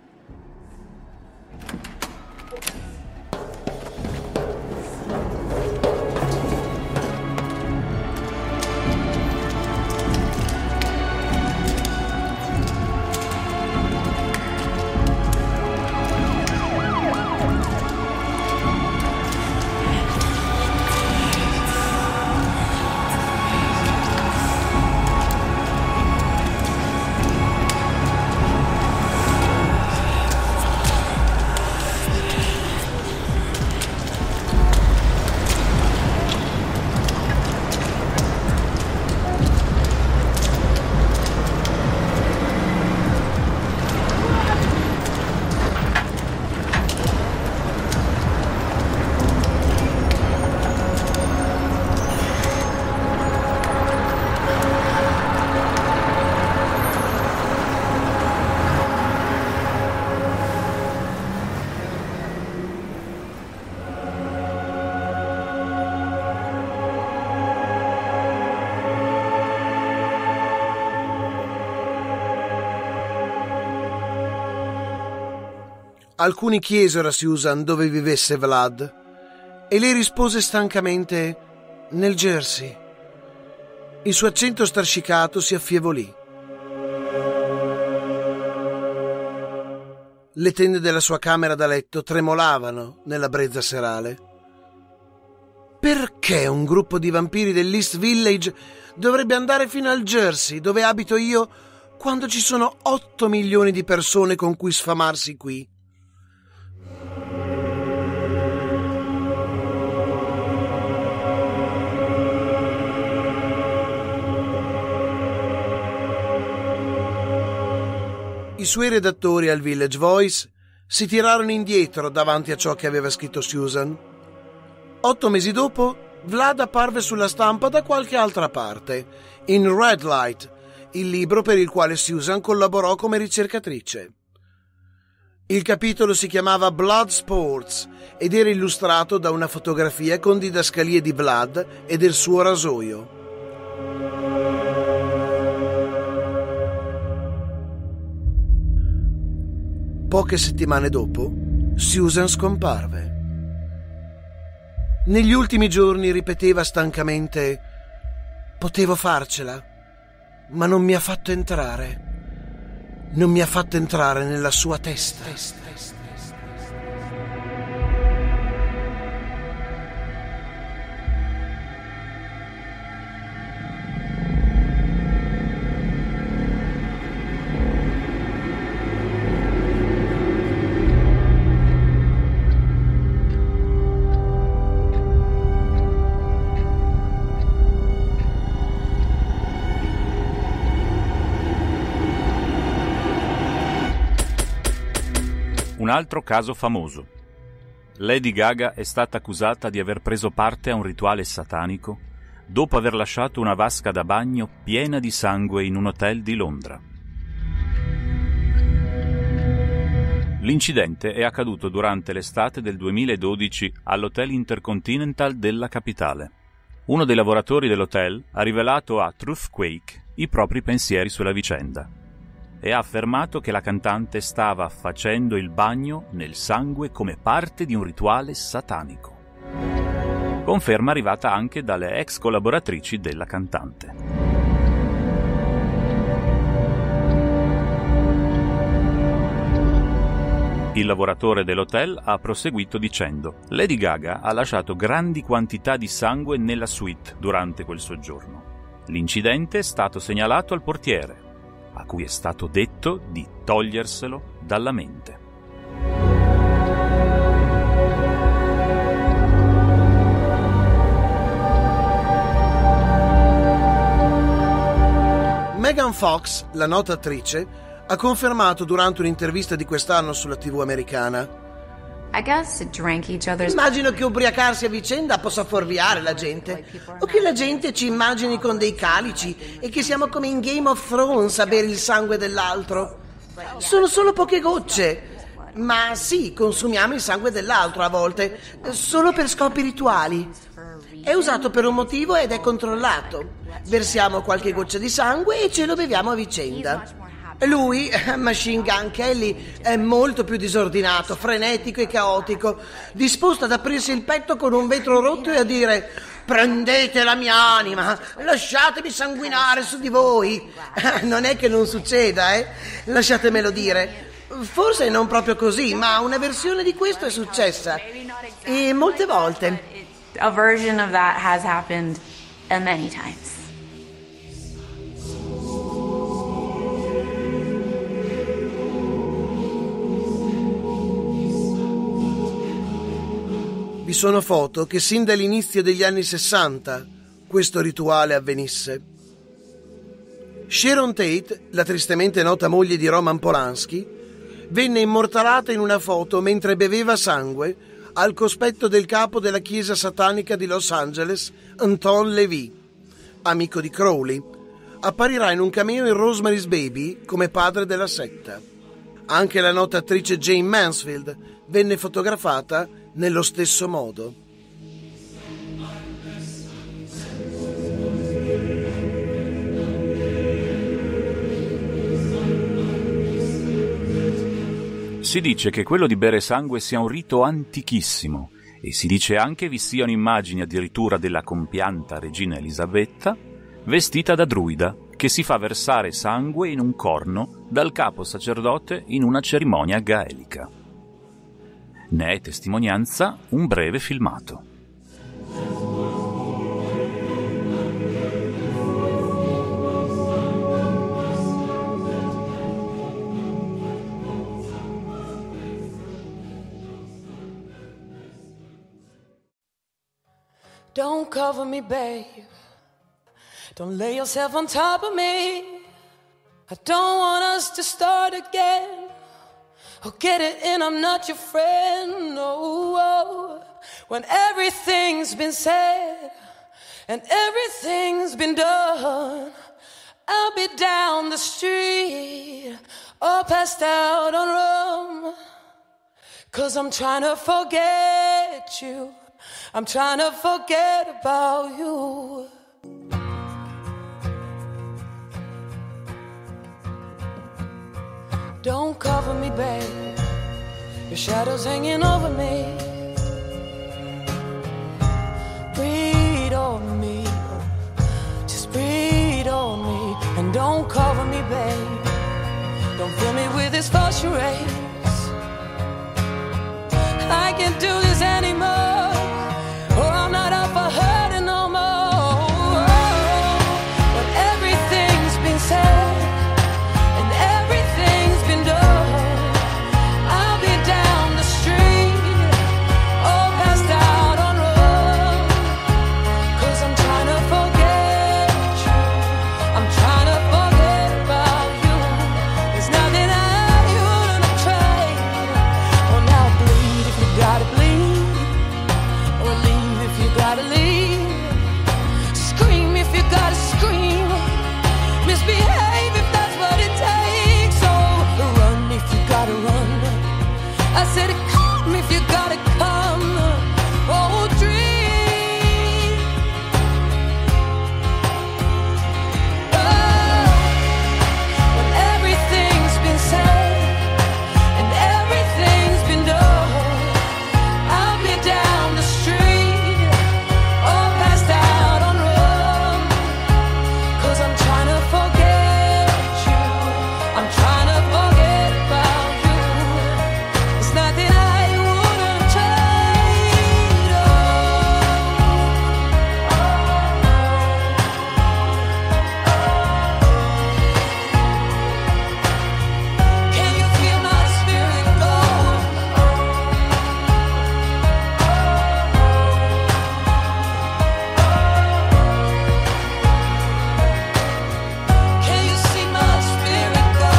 S3: Alcuni chiesero a Susan dove vivesse Vlad e lei rispose stancamente: nel Jersey. Il suo accento strascicato si affievolì. Le tende della sua camera da letto tremolavano nella brezza serale. Perché un gruppo di vampiri dell'East Village dovrebbe andare fino al Jersey, dove abito io, quando ci sono 8 milioni di persone con cui sfamarsi qui? I suoi redattori al Village Voice si tirarono indietro davanti a ciò che aveva scritto Susan. 8 mesi dopo, Vlad apparve sulla stampa da qualche altra parte, in Red Light, il libro per il quale Susan collaborò come ricercatrice. Il capitolo si chiamava Blood Sports ed era illustrato da una fotografia con didascalie di Vlad e del suo rasoio. Poche settimane dopo, Susan scomparve. Negli ultimi giorni ripeteva stancamente: potevo farcela, ma non mi ha fatto entrare. Non mi ha fatto entrare nella sua testa.
S1: Un altro caso famoso. Lady Gaga è stata accusata di aver preso parte a un rituale satanico dopo aver lasciato una vasca da bagno piena di sangue in un hotel di Londra. L'incidente è accaduto durante l'estate del 2012 all'Hotel Intercontinental della capitale. Uno dei lavoratori dell'hotel ha rivelato a Truthquake i propri pensieri sulla vicenda e ha affermato che la cantante stava facendo il bagno nel sangue come parte di un rituale satanico. Conferma arrivata anche dalle ex collaboratrici della cantante. Il lavoratore dell'hotel ha proseguito dicendo: Lady Gaga ha lasciato grandi quantità di sangue nella suite durante quel soggiorno. L'incidente è stato segnalato al portiere, a cui è stato detto di toglierselo dalla mente.
S3: Megan Fox, la nota attrice, ha confermato durante un'intervista di quest'anno sulla TV americana:
S7: Immagino che ubriacarsi a vicenda possa fuorviare la gente, o che la gente ci immagini con dei calici e che siamo come in Game of Thrones a bere il sangue dell'altro. Sono solo poche gocce, ma sì, consumiamo il sangue dell'altro a volte, solo per scopi rituali. È usato per un motivo ed è controllato. Versiamo qualche goccia di sangue e ce lo beviamo a vicenda. Lui, Machine Gun Kelly, è molto più disordinato, frenetico e caotico, disposto ad aprirsi il petto con un vetro rotto e a dire: prendete la mia anima, lasciatemi sanguinare su di voi. Non è che non succeda, lasciatemelo dire. Forse non proprio così, ma una versione di questo è successa, e molte volte.
S8: A version of that has happened many times.
S3: Vi sono foto che sin dall'inizio degli anni 60 questo rituale avvenisse. Sharon Tate, la tristemente nota moglie di Roman Polanski, venne immortalata in una foto mentre beveva sangue al cospetto del capo della chiesa satanica di Los Angeles, Anton LaVey, amico di Crowley. Apparirà in un cameo in Rosemary's Baby come padre della setta. Anche la nota attrice Jane Mansfield venne fotografata nello stesso modo.
S1: Si dice che quello di bere sangue sia un rito antichissimo e si dice anche vi siano immagini addirittura della compianta regina Elisabetta vestita da druida che si fa versare sangue in un corno dal capo sacerdote in una cerimonia gaelica. Ne è testimonianza un breve filmato.
S9: Don't cover me, babe. Don't lay yourself on top of me. I don't want us to start again. Oh, get it in, I'm not your friend. No, when everything's been said and everything's been done, I'll be down the street, all passed out on rum. 'Cause I'm trying to forget you. I'm trying to forget about you. Don't cover me, babe. Your shadow's hanging over me. Breathe on me. Just breathe on me. And don't cover me, babe. Don't fill me with this false race. I can't do this anymore. Oh, I'm not up for hurting no more. But everything's been said and everything's been done. I'll be down the street, said, come if you gotta come. Oh, dream. Oh, when everything's been said and everything's been done, I'll be down the street, all passed out on rum. 'Cause I'm trying to forget you, I'm trying to forget about you. It's nothing I wouldn't trade. Can you feel my spirit go? Can you see my spirit go?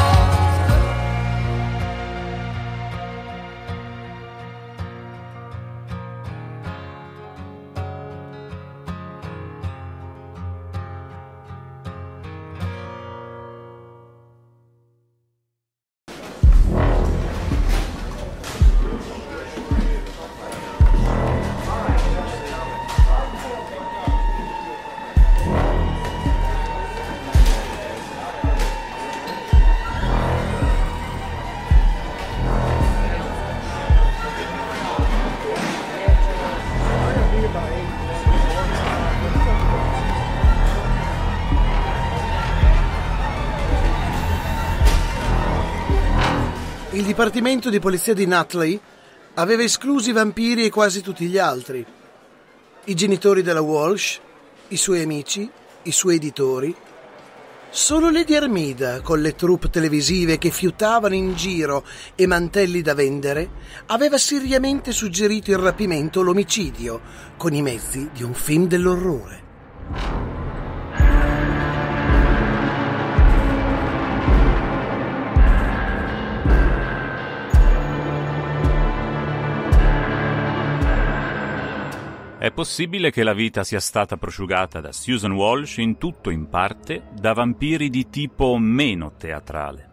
S3: Il dipartimento di polizia di Nutley aveva escluso i vampiri e quasi tutti gli altri. I genitori della Walsh, i suoi amici, i suoi editori. Solo Lady Armida, con le troupe televisive che fiutavano in giro e mantelli da vendere, aveva seriamente suggerito il rapimento o l'omicidio con i mezzi di un film dell'orrore.
S1: È possibile che la vita sia stata prosciugata da Susan Walsh in tutto o in parte da vampiri di tipo meno teatrale.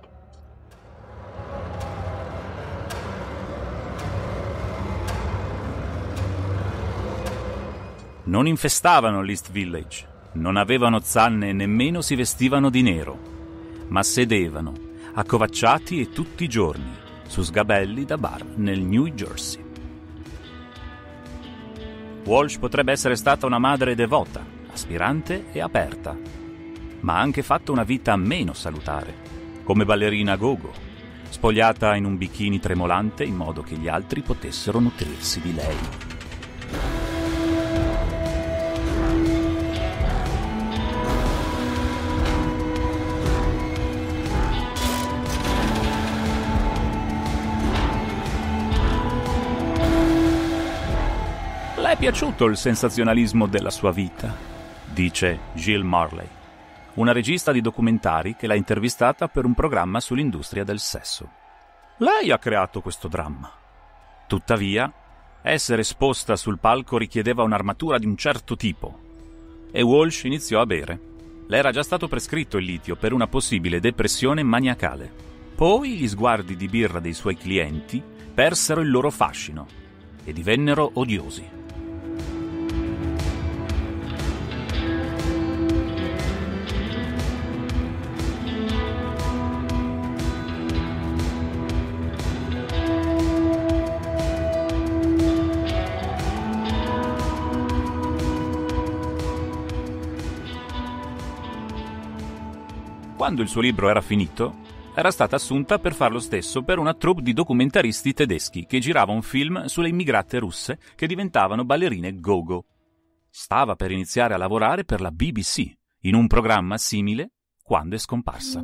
S1: Non infestavano l'East Village, non avevano zanne e nemmeno si vestivano di nero, ma sedevano, accovacciati e tutti i giorni, su sgabelli da bar nel New Jersey. Walsh potrebbe essere stata una madre devota, aspirante e aperta, ma ha anche fatto una vita meno salutare, come ballerina go-go, spogliata in un bikini tremolante in modo che gli altri potessero nutrirsi di lei. Le è piaciuto il sensazionalismo della sua vita, dice Jill Marley, una regista di documentari che l'ha intervistata per un programma sull'industria del sesso. Lei ha creato questo dramma. Tuttavia, essere esposta sul palco richiedeva un'armatura di un certo tipo e Walsh iniziò a bere. Le era già stato prescritto il litio per una possibile depressione maniacale. Poi gli sguardi di birra dei suoi clienti persero il loro fascino e divennero odiosi. Quando il suo libro era finito, era stata assunta per far lo stesso per una troupe di documentaristi tedeschi che girava un film sulle immigrate russe che diventavano ballerine go-go. Stava per iniziare a lavorare per la BBC, in un programma simile, quando è scomparsa.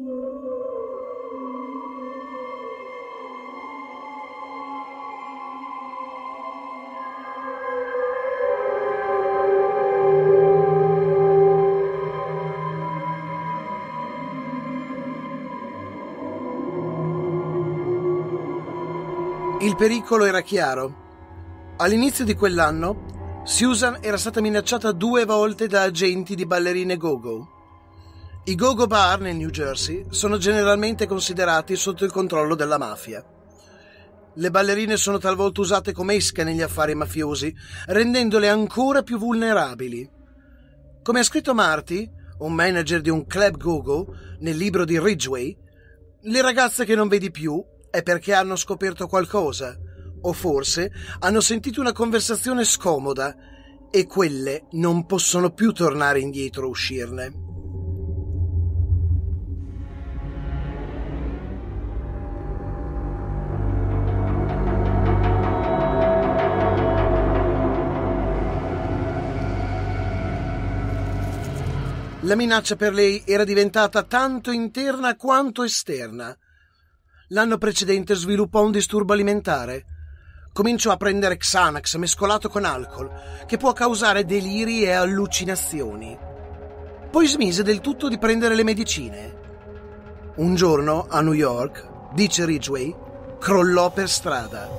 S3: Il pericolo era chiaro. All'inizio di quell'anno, Susan era stata minacciata 2 volte da agenti di ballerine go-go. I go-go bar nel New Jersey sono generalmente considerati sotto il controllo della mafia. Le ballerine sono talvolta usate come esche negli affari mafiosi, rendendole ancora più vulnerabili. Come ha scritto Marty, un manager di un club go-go, nel libro di Ridgway, le ragazze che non vedi più è perché hanno scoperto qualcosa, o forse hanno sentito una conversazione scomoda e quelle non possono più tornare indietro o uscirne. La minaccia per lei era diventata tanto interna quanto esterna. L'anno precedente sviluppò un disturbo alimentare. Cominciò a prendere Xanax mescolato con alcol, che può causare deliri e allucinazioni. Poi smise del tutto di prendere le medicine. Un giorno, a New York, dice Ridgway, crollò per strada.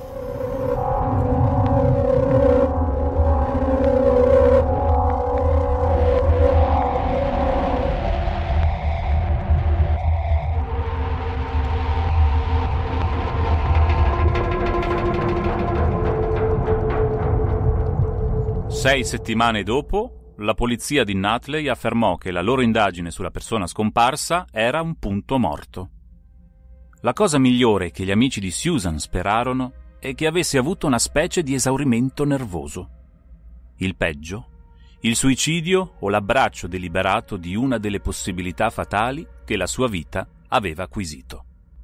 S1: Sei settimane dopo, la polizia di Nutley affermò che la loro indagine sulla persona scomparsa era un punto morto. La cosa migliore che gli amici di Susan sperarono è che avesse avuto una specie di esaurimento nervoso. Il peggio, il suicidio o l'abbraccio deliberato di una delle possibilità fatali che la sua vita aveva acquisito.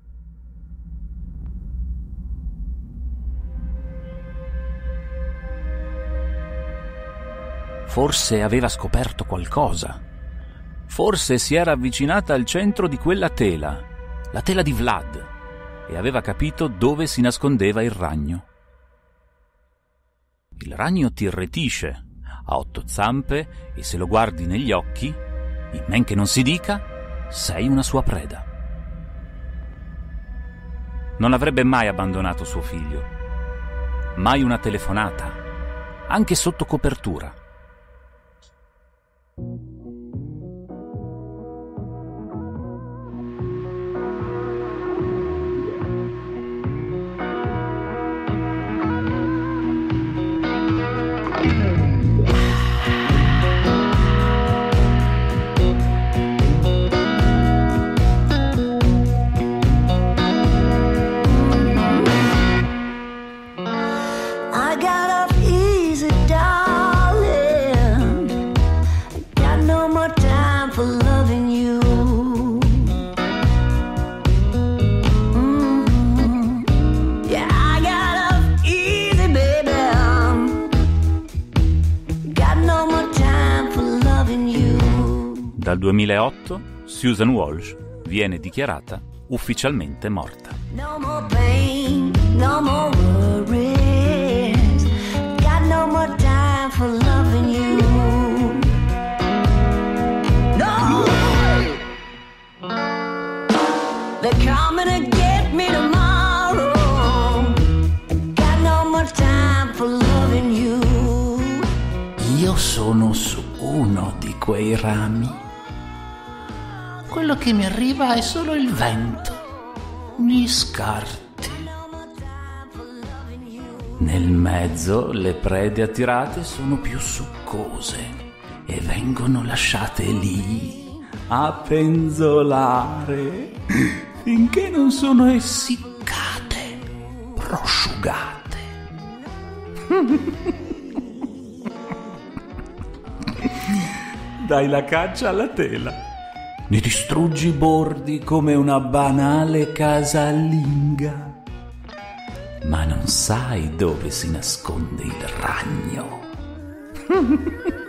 S1: Forse aveva scoperto qualcosa. Forse si era avvicinata al centro di quella tela, la tela di Vlad, e aveva capito dove si nascondeva il ragno. Il ragno ti irretisce, ha 8 zampe e se lo guardi negli occhi, in men che non si dica, sei una sua preda. Non avrebbe mai abbandonato suo figlio, mai una telefonata, anche sotto copertura. Dal 2008 Susan Walsh viene dichiarata ufficialmente morta.
S5: No more pain, no more worries. Got no more time for loving you. No, they're coming to get me tomorrow. Got no more time for loving you.
S6: Io sono su uno di quei rami. Quello che mi arriva è solo il vento, gli scarti. Nel mezzo le prede attirate sono più succose e vengono lasciate lì a penzolare finché non sono essiccate, prosciugate. Dai la caccia alla tela. Ne distruggi i bordi come una banale casalinga, ma non sai dove si nasconde il ragno.